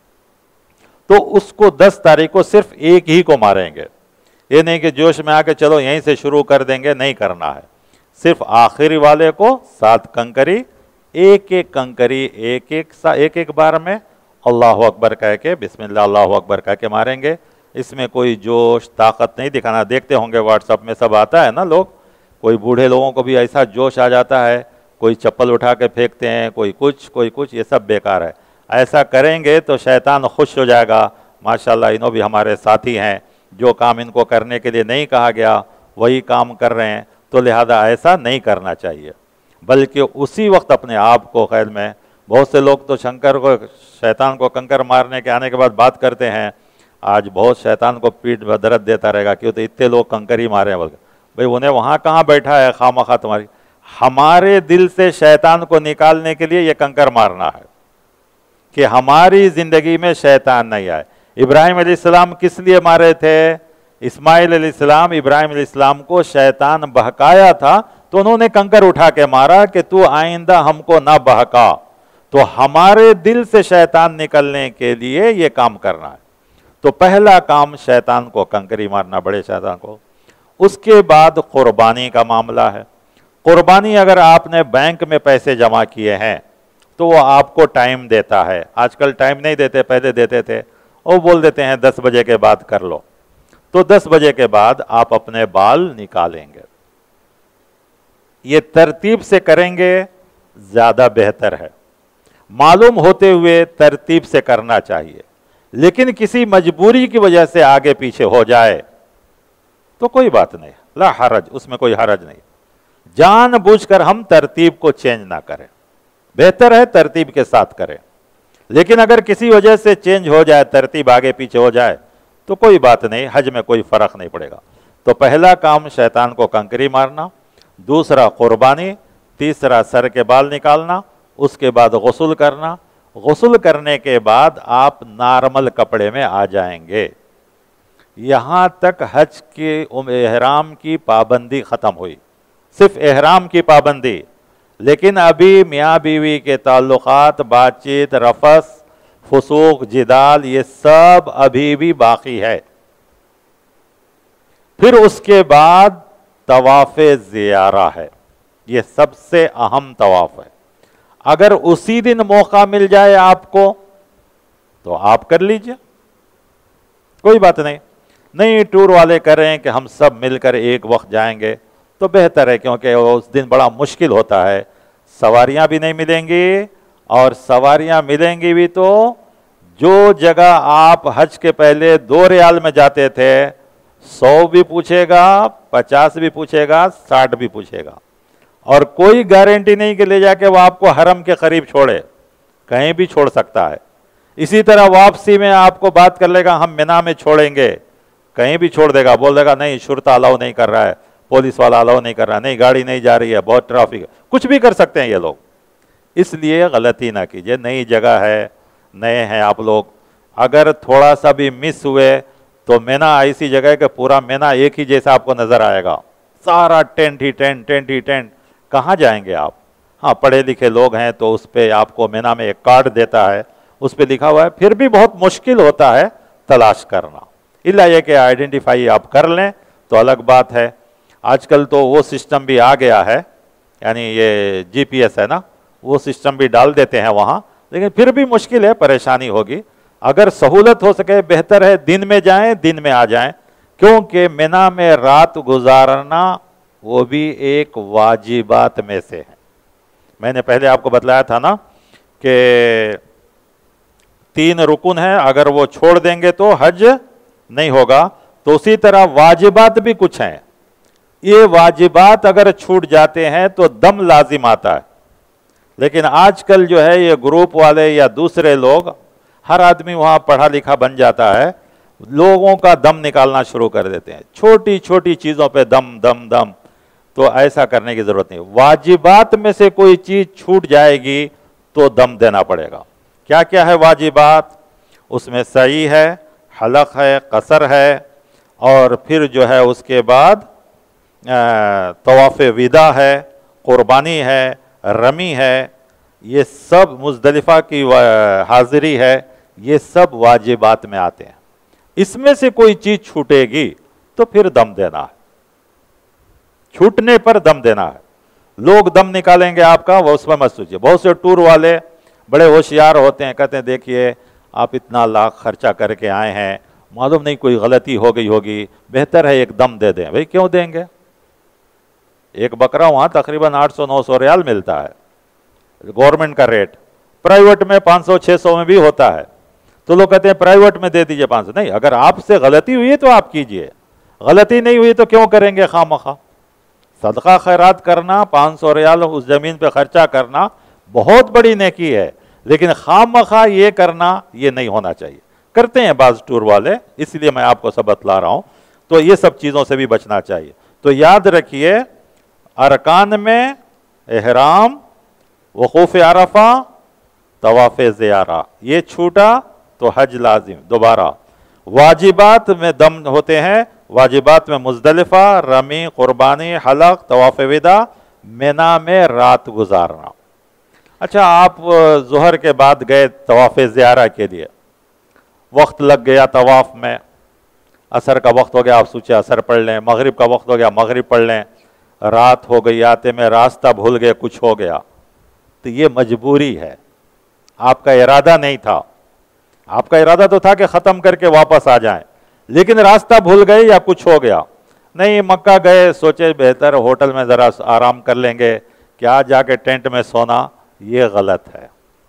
تو اس کو 10 تاریخ کو صرف ایک ہی کو ماریں گے، یہ نہیں کہ جوش میں آ کے چلو یہیں سے شروع کر دیں گے، نہیں کرنا ہے۔ صرف آخری والے کو 7 کنکری، ایک کنکری ایک بار میں اللہ اکبر کہہ کے، بسم اللہ اللہ اکبر کہہ کے ماریں گے۔ اس میں کوئی جوش طاقت نہیں دکھانا، دیکھتے ہوں گے واٹس ایپ میں سب آتا ہے نا، لوگ کوئی بوڑھے لوگوں کو بھی ایسا جوش آ جاتا ہے، کوئی چپل اٹھا کے پھینکتے ہیں، کوئی کچھ، یہ سب بیکار ہے۔ ایسا کریں گے تو شیطان خوش ہو جائے گا، ماشاءاللہ انہوں بھی ہمارے ساتھی ہیں، جو کام ان کو کرنے کے لیے نہیں کہا گیا وہی کام کر رہے ہیں، تو لہذا ایسا نہیں کرنا چاہیے، بلکہ اسی وقت اپنے آپ کو خیال میں، بہت سے لوگ تو شیطان کو کنکر مارنے کے آنے کے بعد بات کرتے ہیں، آج بہت شیطان کو پیٹ میں درد دیتا رہے گا، کیوں تو اتنے لوگ کنکر ہی مارے ہیں، بلکہ بھئی انہیں وہاں کہاں بیٹھا ہے خواہ تمہاری، ہمارے دل سے شیطان کو نکالنے کے لیے یہ کنکر مارنا ہے کہ ہماری زندگی میں شیطان نہیں آئے۔ ابراہیم علیہ السلام کس لیے مارے تھے؟ اسماعیل علیہ السلام ابراہیم علیہ السلام کو شیطان بہکایا تھا، تو انہوں نے کنکر اٹھا کے مارا کہ تو آئندہ ہم کو نہ بہکا۔ تو ہمارے دل سے شیطان نکلنے کے لیے یہ کام کرنا ہے۔ تو پہلا کام شیطان کو کنکری مارنا، بڑے شیطان کو۔ اس کے بعد قربانی کا معاملہ ہے۔ قربانی اگر آپ نے بینک میں پیسے جمع کیے ہیں تو وہ آپ کو ٹائم دیتا ہے، آج کل ٹائم نہیں دیتے، پہلے دیتے تھے، اور بول دیتے ہیں 10 بجے کے بعد کر لو، تو 10 بجے کے بعد آپ اپنے بال نکالیں گے۔ یہ ترتیب سے کریں گے زیادہ بہتر ہے، معلوم ہوتے ہوئے ترتیب سے کرنا چاہیے، لیکن کسی مجبوری کی وجہ سے آگے پیچھے ہو جائے تو کوئی بات نہیں، لا حرج، اس میں کوئی حرج نہیں۔ جان بوجھ کر ہم ترتیب کو چینج نہ کریں، بہتر ہے ترتیب کے ساتھ کریں، لیکن اگر کسی وجہ سے چینج ہو جائے، ترتیب آگے پیچھے ہو جائے تو کوئی بات نہیں، حج میں کوئی فرق نہیں پڑے گا۔ تو پہلا کام شیطان کو کنکری مارنا، دوسرا قربانی، تیسرا سر کے بال نکالنا، اس کے بعد غسل کرنا، غسل کرنے کے بعد آپ نارمل کپڑے میں آ جائیں گے۔ یہاں تک حج کے احرام کی پابندی ختم ہوئی، صرف احرام کی پابندی، لیکن ابھی میاں بیوی کے تعلقات، بات چیت، رفث، فسوق، جدال، یہ سب ابھی بھی باقی ہے۔ پھر اس کے بعد طواف زیارہ ہے، یہ سب سے اہم طواف ہے۔ اگر اسی دن موقع مل جائے آپ کو تو آپ کر لیجئے، کوئی بات نہیں۔ نہیں ٹور والے کر رہے ہیں کہ ہم سب مل کر ایک وقت جائیں گے تو بہتر ہے، کیونکہ اس دن بڑا مشکل ہوتا ہے، سواریاں بھی نہیں ملیں گی، اور سواریاں ملیں گی بھی تو جو جگہ آپ حج کے پہلے 2 ریال میں جاتے تھے، 100 بھی پوچھے گا، 50 بھی پوچھے گا، 60 بھی پوچھے گا، اور کوئی گارنٹی نہیں کہ لے جا کے وہ آپ کو حرم کے قریب چھوڑے، کہیں بھی چھوڑ سکتا ہے۔ اسی طرح واپسی میں آپ کو بات کر لے گا ہم مینا میں چھوڑیں گے، کہیں بھی چھوڑ دے گا، بول دے گا نہیں شرطہ الاؤ نہیں کر رہا ہے، پولیس والا الاؤ نہیں کر رہا ہے، نہیں گاڑی نہیں جا رہی ہے، بہت ٹرافک ہے، کچھ بھی کر سکتے ہیں یہ لوگ۔ اس لیے غلطی نہ کیجیے، نئی جگہ ہے، نئے ہیں آپ لوگ، اگر تھوڑا سا بھی مس ہوئے تو مینا ایسی جگہ ہے کہ پورا مینا ایک ہی جیسا آپ کو نظر آئے گا، سارا ٹینٹ ہی ٹینٹ، کہاں جائیں گے آپ؟ ہاں پڑھے لکھے لوگ ہیں تو اس پہ آپ کو مینا میں ایک کارڈ دیتا ہے، اس پہ لکھا ہوا ہے، پھر بھی بہت مشکل ہوتا ہے تلاش کرنا، الا یہ کہ آئیڈینٹیفائی آپ کر لیں تو الگ بات ہے. آج کل تو وہ سسٹم بھی آ گیا ہے, یعنی یہ جی پی ایس ہے نا, وہ سسٹم بھی ڈال دیتے ہیں وہاں, لیکن پھر بھی مشکل ہے, پریشانی ہوگی. اگر سہولت ہو سکے بہتر ہے دن میں جائیں, دن میں آ جائیں, کیونکہ مینا میں رات گزارنا وہ بھی ایک واجبات میں سے ہے. میں نے پہلے آپ کو بتلایا تھا نا کہ 3 رکن ہیں, اگر وہ چھوڑ دیں گے تو حج نہیں ہوگا. تو اسی طرح واجبات بھی کچھ ہیں, یہ واجبات اگر چھوٹ جاتے ہیں تو دم لازم آتا ہے. لیکن آج کل جو ہے یہ گروپ والے یا دوسرے لوگ, ہر آدمی وہاں پڑھا لکھا بن جاتا ہے, لوگوں کا دم نکالنا شروع کر دیتے ہیں, چھوٹی چھوٹی چیزوں پہ دم دم دم. تو ایسا کرنے کی ضرورت نہیں. واجبات میں سے کوئی چیز چھوٹ جائے گی تو دم دینا پڑے گا. کیا کیا ہے واجبات؟ اس میں سعی ہے, حلق ہے, قصر ہے, اور پھر جو ہے اس کے بعد طواف وداع ہے, قربانی ہے, رمی ہے, یہ سب مزدلفہ کی حاضری ہے, یہ سب واجبات میں آتے ہیں. اس میں سے کوئی چیز چھوٹے گی تو پھر دم دینا ہے, چھوٹنے پر دم دینا ہے. لوگ دم نکالیں گے آپ کا, وہ اس میں مت سوچیے. بہت سے ٹور والے بڑے ہوشیار ہوتے ہیں, کہتے ہیں دیکھیے آپ اتنا لاکھ خرچہ کر کے آئے ہیں, معلوم نہیں کوئی غلطی ہو گئی ہوگی, بہتر ہے ایک دم دے دیں. بھئی کیوں دیں گے؟ ایک بکرا وہاں تقریباً 800-900 ریال ملتا ہے, گورنمنٹ کا ریٹ. پرائیویٹ میں 500-600 میں بھی ہوتا ہے. تو لوگ کہتے ہیں پرائیویٹ میں دے دیجئے 500. نہیں, اگر آپ سے غلطی ہوئی ہے تو آپ کیجئے, غلطی نہیں ہوئی تو کیوں کریں گے خواہ مخواہ. صدقہ خیرات کرنا, 500 ریال اس زمین پہ خرچہ کرنا بہت بڑی نیکی ہے, لیکن خواہ مخواہ یہ کرنا یہ نہیں ہونا چاہیے. کرتے ہیں بعض ٹور والے, اس لیے میں آپ کو سب بتلا رہا ہوں. تو یہ سب چیزوں سے بھی بچنا چاہیے. تو یاد رکھیے, ارکان میں احرام, وقوف عرفہ, طواف زیارہ, یہ چھوٹا تو حج لازم دوبارہ. واجبات میں دم ہوتے ہیں, واجبات میں مزدلفہ, رمی, قربانی, حلق, طواف وداع, مینا میں رات گزارنا. اچھا, آپ ظہر کے بعد گئے طواف زیارہ کے لیے, وقت لگ گیا طواف میں, عصر کا وقت ہو گیا, آپ سوچے عصر پڑھ لیں, مغرب کا وقت ہو گیا مغرب پڑھ لیں, رات ہو گئی, آتے میں راستہ بھول گئے, کچھ ہو گیا, تو یہ مجبوری ہے, آپ کا ارادہ نہیں تھا. آپ کا ارادہ تو تھا کہ ختم کر کے واپس آ جائیں, لیکن راستہ بھول گئے یا کچھ ہو گیا. نہیں, مکہ گئے, سوچے بہتر ہوٹل میں ذرا آرام کر لیں گے, کیا جا کے ٹینٹ میں سونا, یہ غلط ہے.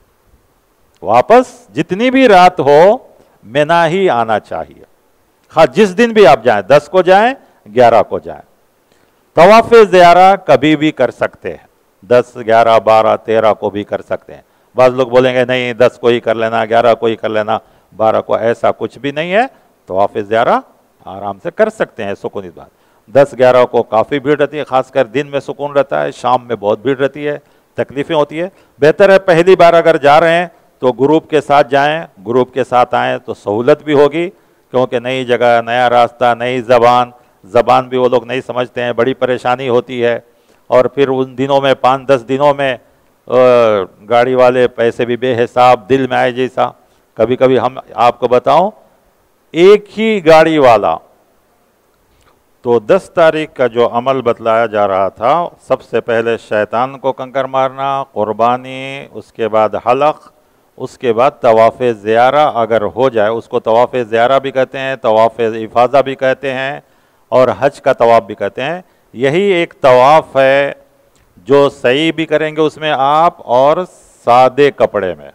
واپس جتنی بھی رات ہو مینا ہی آنا چاہیے, خواہ جس دن بھی آپ جائیں, 10 کو جائیں, 11 کو جائیں. طواف زیارہ کبھی بھی کر سکتے ہیں, 10, 11, 12, 13 کو بھی کر سکتے ہیں. بعض لوگ بولیں گے نہیں 10 کو ہی کر لینا, 11 کو ہی کر لینا, 12 کو. ایسا کچھ بھی نہیں ہے. طواف زیارہ آرام سے کر سکتے ہیں, سکون اس بات. 10, 11 کو کافی بھیڑ رہتی ہے, خاص کر دن میں سکون رہتا ہے, شام میں بہت بھیڑ رہتی ہے, تکلیفیں ہوتی ہے. بہتر ہے پہلی بار اگر جا رہے ہیں تو گروپ کے ساتھ جائیں, گروپ کے ساتھ آئیں تو سہولت بھی ہوگی, کیونکہ نئی جگہ, نیا راستہ, نئی زبان بھی وہ لوگ نہیں سمجھتے ہیں, بڑی پریشانی ہوتی ہے. اور پھر ان دنوں میں 5-10 دنوں میں گاڑی والے پیسے بھی بے حساب, دل میں آئے جیسا. کبھی کبھی ہم آپ کو بتاؤں, ایک ہی گاڑی والا, تو 10 تاریخ کا جو عمل بتلایا جا رہا تھا, سب سے پہلے شیطان کو کنکر مارنا, قربانی, اس کے بعد حلق, اس کے بعد طواف زیارہ اگر ہو جائے, اس کو طواف زیارہ بھی کہتے ہیں, طواف افاضہ بھی کہتے ہیں, اور حج کا طواف بھی کہتے ہیں. یہی ایک طواف ہے جو سعی بھی کریں گے اس میں آپ, اور سادے کپڑے میں.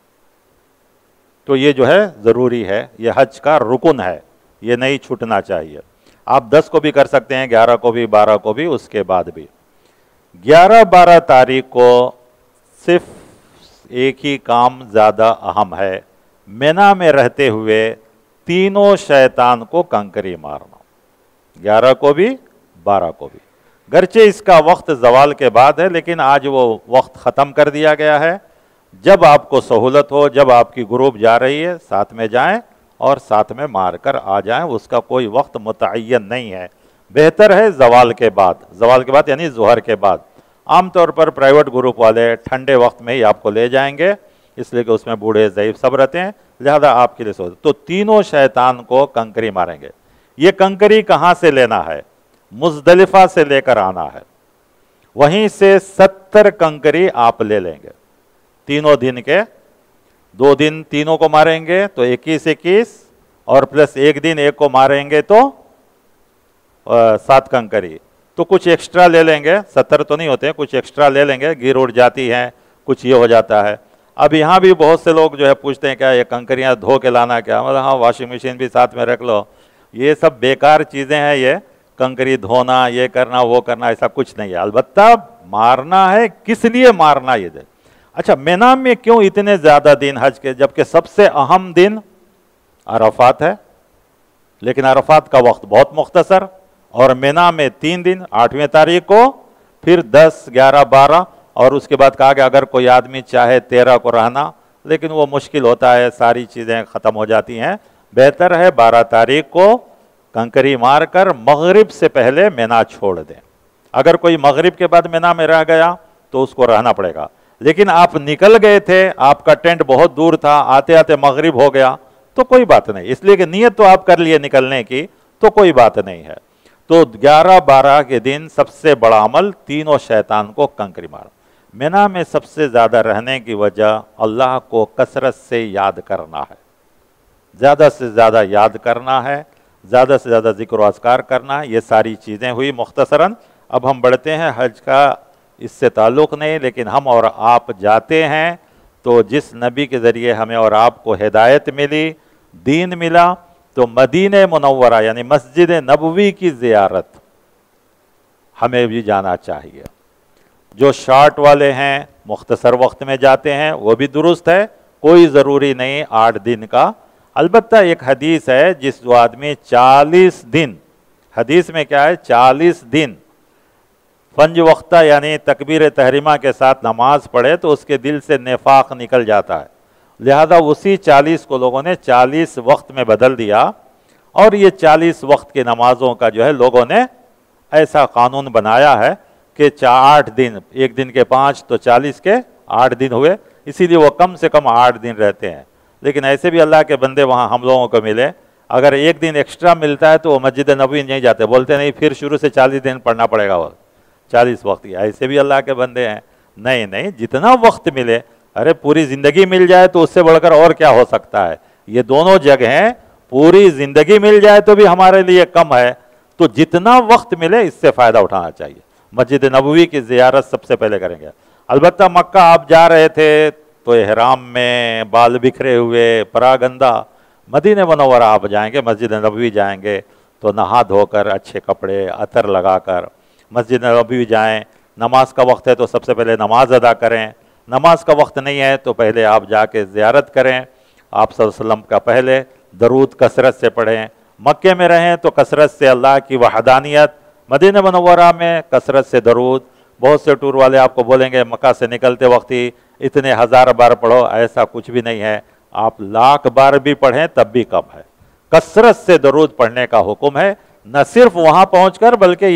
تو یہ جو ہے ضروری ہے, یہ حج کا رکن ہے, یہ نہیں چھوٹنا چاہیے. آپ 10 کو بھی کر سکتے ہیں, 11 کو بھی, 12 کو بھی, اس کے بعد بھی. 11-12 تاریخ کو صرف ایک ہی کام زیادہ اہم ہے, مینا میں رہتے ہوئے تینوں شیطان کو کنکری مارنا, 11 کو بھی, 12 کو بھی. گرچہ اس کا وقت زوال کے بعد ہے, لیکن آج وہ وقت ختم کر دیا گیا ہے. جب آپ کو سہولت ہو, جب آپ کی گروپ جا رہی ہے, ساتھ میں جائیں اور ساتھ میں مار کر آ جائیں. اس کا کوئی وقت متعین نہیں ہے. بہتر ہے زوال کے بعد یعنی ظہر کے بعد. عام طور پر پرائیویٹ گروپ والے ٹھنڈے وقت میں ہی آپ کو لے جائیں گے, اس لیے کہ اس میں بوڑھے ضعیف سب رہتے ہیں, لہذا آپ کے لیے سہولت. تو تینوں شیطان کو کنکری ماریں گے. یہ کنکری کہاں سے لینا ہے؟ مزدلفہ سے لے کر آنا ہے، وہیں سے 70 کنکری آپ لے لیں گے تینوں دن کے، 2 دن تینوں کو ماریں گے تو 21 اور پلس 1 دن ایک کو ماریں گے تو 7 کنکری، تو کچھ ایکسٹرا لے لیں گے، 70 تو نہیں ہوتے، کچھ ایکسٹرا لے لیں گے، گر اڑ جاتی ہیں، کچھ یہ ہو جاتا ہے۔ اب یہاں بھی بہت سے لوگ جو ہے پوچھتے ہیں کیا یہ کنکریاں دھو کے لانا کیا؟ مطلب ہاں واشنگ مشین بھی ساتھ میں رکھ لو، یہ سب بیکار چیزیں ہیں، یہ کنکری دھونا، یہ کرنا وہ کرنا، ایسا کچھ نہیں ہے، البتہ مارنا ہے، کس لیے مارنا یہ دے۔ اچھا مینا میں کیوں اتنے زیادہ دن حج کے، جبکہ سب سے اہم دن عرفات ہے، لیکن عرفات کا وقت بہت مختصر، اور مینا میں 3 دن، 8ویں تاریخ کو، پھر 10، 11، 12، اور اس کے بعد کہا کہ اگر کوئی آدمی چاہے 13 کو رہنا، لیکن وہ مشکل ہوتا ہے، ساری چیزیں ختم ہو جاتی ہیں، بہتر ہے 12 تاریخ کو کنکری مار کر مغرب سے پہلے مینا چھوڑ دیں۔ اگر کوئی مغرب کے بعد مینا میں رہ گیا تو اس کو رہنا پڑے گا، لیکن آپ نکل گئے تھے، آپ کا ٹینٹ بہت دور تھا، آتے آتے مغرب ہو گیا تو کوئی بات نہیں، اس لیے کہ نیت تو آپ کر لیے نکلنے کی، تو کوئی بات نہیں ہے۔ تو 11، 12 کے دن سب سے بڑا عمل تینوں شیطان کو کنکری مارا۔ مینا میں سب سے زیادہ رہنے کی وجہ اللہ کو کثرت سے یاد کرنا ہے، زیادہ سے زیادہ یاد کرنا ہے، زیادہ سے زیادہ ذکر و اذکار کرنا ہے، یہ ساری چیزیں ہوئی مختصراً۔ اب ہم بڑھتے ہیں، حج کا اس سے تعلق نہیں، لیکن ہم اور آپ جاتے ہیں تو جس نبی کے ذریعے ہمیں اور آپ کو ہدایت ملی، دین ملا، تو مدینہ منورہ یعنی مسجد نبوی کی زیارت ہمیں بھی جانا چاہیے۔ جو شارٹ والے ہیں، مختصر وقت میں جاتے ہیں، وہ بھی درست ہے، کوئی ضروری نہیں 8 دن کا۔ البتہ ایک حدیث ہے، جس جو آدمی 40 دن، حدیث میں کیا ہے، 40 دن 5 وقتہ یعنی تکبیر تحریمہ کے ساتھ نماز پڑھے تو اس کے دل سے نفاق نکل جاتا ہے، لہذا اسی 40 کو لوگوں نے 40 وقت میں بدل دیا، اور یہ 40 وقت کی نمازوں کا جو ہے لوگوں نے ایسا قانون بنایا ہے کہ 8 دن، 1 دن کے 5 تو 40 کے 8 دن ہوئے، اسی لیے وہ کم سے کم 8 دن رہتے ہیں۔ لیکن ایسے بھی اللہ کے بندے وہاں ہم لوگوں کو ملے، اگر 1 دن ایکسٹرا ملتا ہے تو وہ مسجد نبوی نہیں جاتے، بولتے نہیں پھر شروع سے 40 دن پڑھنا پڑے گا، وہ 40 وقت کی۔ ایسے بھی اللہ کے بندے ہیں، نہیں جتنا وقت ملے، ارے پوری زندگی مل جائے تو اس سے بڑھ کر اور کیا ہو سکتا ہے، یہ دونوں جگہیں پوری زندگی مل جائے تو بھی ہمارے لیے کم ہے، تو جتنا وقت ملے اس سے فائدہ اٹھانا چاہیے۔ مسجد نبوی کی زیارت سب سے پہلے کریں گے۔ البتہ مکہ آپ جا رہے تھے تو احرام میں بال بکھرے ہوئے، پراگندہ، مدینہ منورہ آپ جائیں گے، مسجد نبوی جائیں گے تو نہا دھو کر، اچھے کپڑے، عطر لگا کر مسجد نبوی جائیں۔ نماز کا وقت ہے تو سب سے پہلے نماز ادا کریں، نماز کا وقت نہیں ہے تو پہلے آپ جا کے زیارت کریں، آپ صلی اللہ علیہ وسلم کا پہلے درود کثرت سے پڑھیں۔ مکے میں رہیں تو کثرت سے اللہ کی وحدانیت، مدینہ منورہ میں کثرت سے درود۔ بہت سے ٹور والے آپ کو بولیں گے مکہ سے نکلتے وقت ہی اتنے 1000 بار پڑھو، ایسا کچھ بھی نہیں ہے، آپ 1,00,000 بار بھی پڑھیں تب بھی کم ہے۔ کثرت سے درود پڑھنے کا حکم ہے، نہ صرف وہاں پہنچ کر بلکہ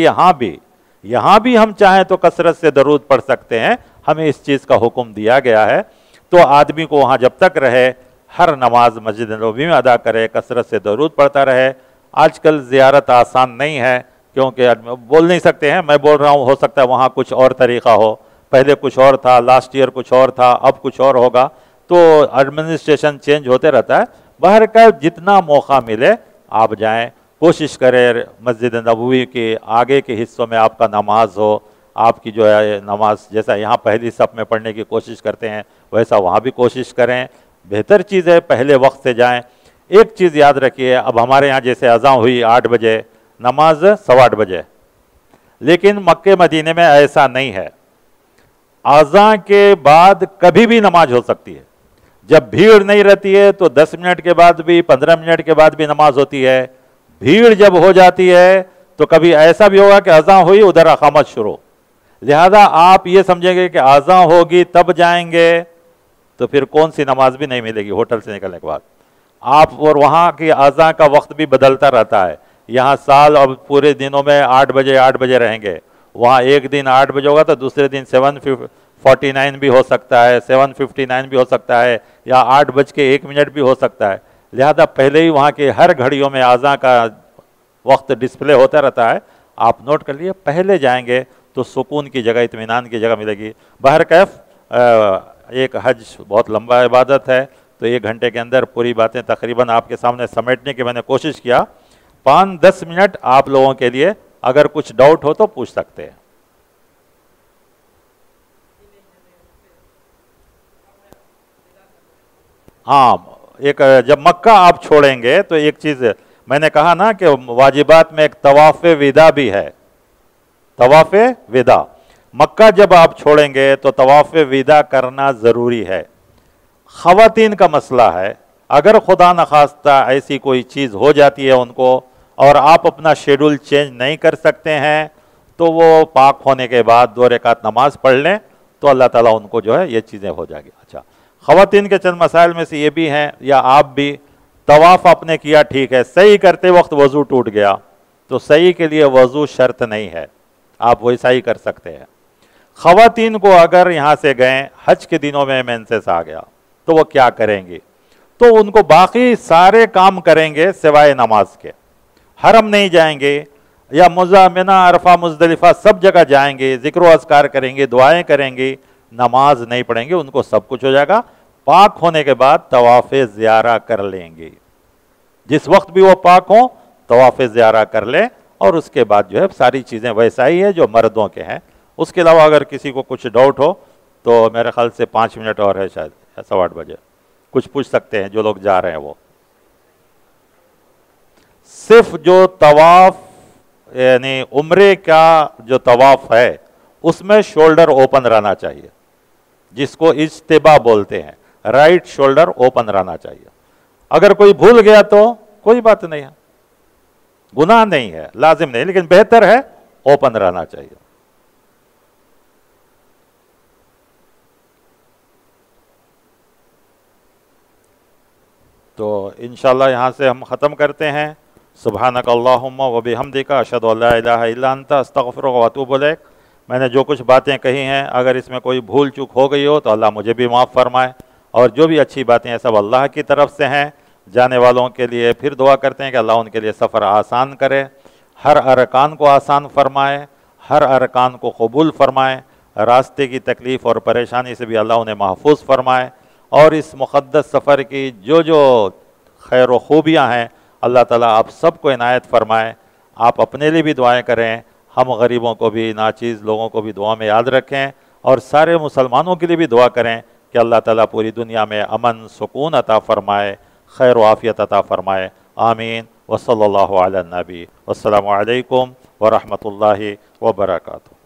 یہاں بھی ہم چاہیں تو کثرت سے درود پڑھ سکتے ہیں، ہمیں اس چیز کا حکم دیا گیا ہے۔ تو آدمی کو وہاں جب تک رہے ہر نماز مسجد نبوی میں ادا کرے، کثرت سے درود پڑھتا رہے۔ آج کل زیارت آسان نہیں ہے، کیونکہ بول نہیں سکتے ہیں، میں بول رہا ہوں، ہو سکتا ہے وہاں کچھ اور طریقہ ہو، پہلے کچھ اور تھا، لاسٹ ایئر کچھ اور تھا، اب کچھ اور ہوگا، تو ایڈمنسٹریشن چینج ہوتے رہتا ہے۔ بہرکیف جتنا موقع ملے آپ جائیں، کوشش کریں مسجد نبوی کے آگے کے حصوں میں آپ کا نماز ہو، آپ کی جو ہے نماز جیسا یہاں پہلی صف میں پڑھنے کی کوشش کرتے ہیں ویسا وہاں بھی کوشش کریں، بہتر چیز ہے پہلے وقت سے جائیں۔ ایک چیز یاد رکھیے، اب ہمارے یہاں جیسے اذان ہوئی 8 بجے، نماز 8:15 بجے، لیکن مکہ مدینے میں ایسا نہیں ہے، اذان کے بعد کبھی بھی نماز ہو سکتی ہے، جب بھیڑ نہیں رہتی ہے تو 10 منٹ کے بعد بھی 15 منٹ کے بعد بھی نماز ہوتی ہے، بھیڑ جب ہو جاتی ہے تو کبھی ایسا بھی ہوگا کہ اذان ہوئی ادھر اقامت شروع، لہذا آپ یہ سمجھیں گے کہ اذان ہوگی تب جائیں گے تو پھر کون سی نماز بھی نہیں ملے گی ہوٹل سے نکلنے کے بعد آپ، اور وہاں کی اذان کا وقت بھی بدلتا رہتا ہے، یہاں سال اور پورے دنوں میں 8 بجے رہیں گے، وہاں ایک دن 8 بجے ہوگا تو دوسرے دن 7:49 بھی ہو سکتا ہے، 7:59 بھی ہو سکتا ہے، یا 8:01 بھی ہو سکتا ہے، لہذا پہلے ہی وہاں کے ہر گھڑیوں میں اذان کا وقت ڈسپلے ہوتا رہتا ہے، آپ نوٹ کر لیے، پہلے جائیں گے تو سکون کی جگہ، اطمینان کی جگہ ملے گی۔ بہرکیف ایک حج بہت لمبا عبادت ہے، تو 1 گھنٹے کے اندر پوری باتیں تقریباً آپ کے سامنے سمیٹنے کی میں نے کوشش کیا۔ 5-10 منٹ آپ لوگوں کے لیے اگر کچھ ڈاؤٹ ہو تو پوچھ سکتے ہیں۔ ہاں، ایک جب مکہ آپ چھوڑیں گے تو ایک چیز میں نے کہا نا کہ واجبات میں ایک طواف وداع بھی ہے، طواف وداع۔ مکہ جب آپ چھوڑیں گے تو طواف وداع کرنا ضروری ہے۔ خواتین کا مسئلہ ہے، اگر خدا نخواستہ ایسی کوئی چیز ہو جاتی ہے ان کو اور آپ اپنا شیڈول چینج نہیں کر سکتے ہیں تو وہ پاک ہونے کے بعد 2 رکعت نماز پڑھ لیں تو اللہ تعالیٰ ان کو جو ہے یہ چیزیں ہو جائے گی۔ اچھا، خواتین کے چند مسائل میں سے یہ بھی ہیں، یا آپ بھی طواف آپ نے کیا ٹھیک ہے، صحیح کرتے وقت وضو ٹوٹ گیا تو صحیح کے لیے وضو شرط نہیں ہے، آپ وہی صحیح کر سکتے ہیں۔ خواتین کو اگر یہاں سے گئے، حج کے دنوں میں مینسس آ گیا تو وہ کیا کریں گی؟ تو ان کو باقی سارے کام کریں گے سوائے نماز کے۔ حرم نہیں جائیں گے، یا منى، عرفہ، مزدلفہ سب جگہ جائیں گے، ذکر و اذکار کریں گے، دعائیں کریں گے، نماز نہیں پڑھیں گے، ان کو سب کچھ ہو جائے گا۔ پاک ہونے کے بعد طواف زیارہ کر لیں گے، جس وقت بھی وہ پاک ہوں طواف زیارہ کر لیں، اور اس کے بعد جو ہے ساری چیزیں ویسا ہی ہے جو مردوں کے ہیں۔ اس کے علاوہ اگر کسی کو کچھ ڈاؤٹ ہو تو میرے خیال سے 5 منٹ اور ہے، شاید 8:15 بجے کچھ پوچھ سکتے ہیں جو لوگ جا رہے ہیں۔ وہ صرف جو طواف یعنی عمرے کا جو طواف ہے اس میں شولڈر اوپن رہنا چاہیے، جس کو اجتباء بولتے ہیں، رائٹ شولڈر اوپن رہنا چاہیے۔ اگر کوئی بھول گیا تو کوئی بات نہیں ہے، گناہ نہیں ہے، لازم نہیں، لیکن بہتر ہے اوپن رہنا چاہیے۔ تو انشاءاللہ یہاں سے ہم ختم کرتے ہیں۔ سبحانک اللہم و بحمدک، اشہد ان لا الہ الا انت، استغفرک و اتوب الیک۔ میں نے جو کچھ باتیں کہی ہیں اگر اس میں کوئی بھول چوک ہو گئی ہو تو اللہ مجھے بھی معاف فرمائے، اور جو بھی اچھی باتیں ہیں سب اللہ کی طرف سے ہیں۔ جانے والوں کے لیے پھر دعا کرتے ہیں کہ اللہ ان کے لیے سفر آسان کرے، ہر ارکان کو آسان فرمائے، ہر ارکان کو قبول فرمائے، راستے کی تکلیف اور پریشانی سے بھی اللہ انہیں محفوظ فرمائے، اور اس مقدس سفر کی جو خیر و خوبیاں ہیں اللہ تعالیٰ آپ سب کو عنایت فرمائے۔ آپ اپنے لیے بھی دعائیں کریں، ہم غریبوں کو بھی، ناچیز لوگوں کو بھی دعا میں یاد رکھیں، اور سارے مسلمانوں کے لیے بھی دعا کریں کہ اللہ تعالیٰ پوری دنیا میں امن، سکون عطا فرمائے، خیر و عافیت عطا فرمائے۔ آمین وصلی اللہ علی النبی، والسلام علیکم ورحمۃ اللہ وبرکاتہ۔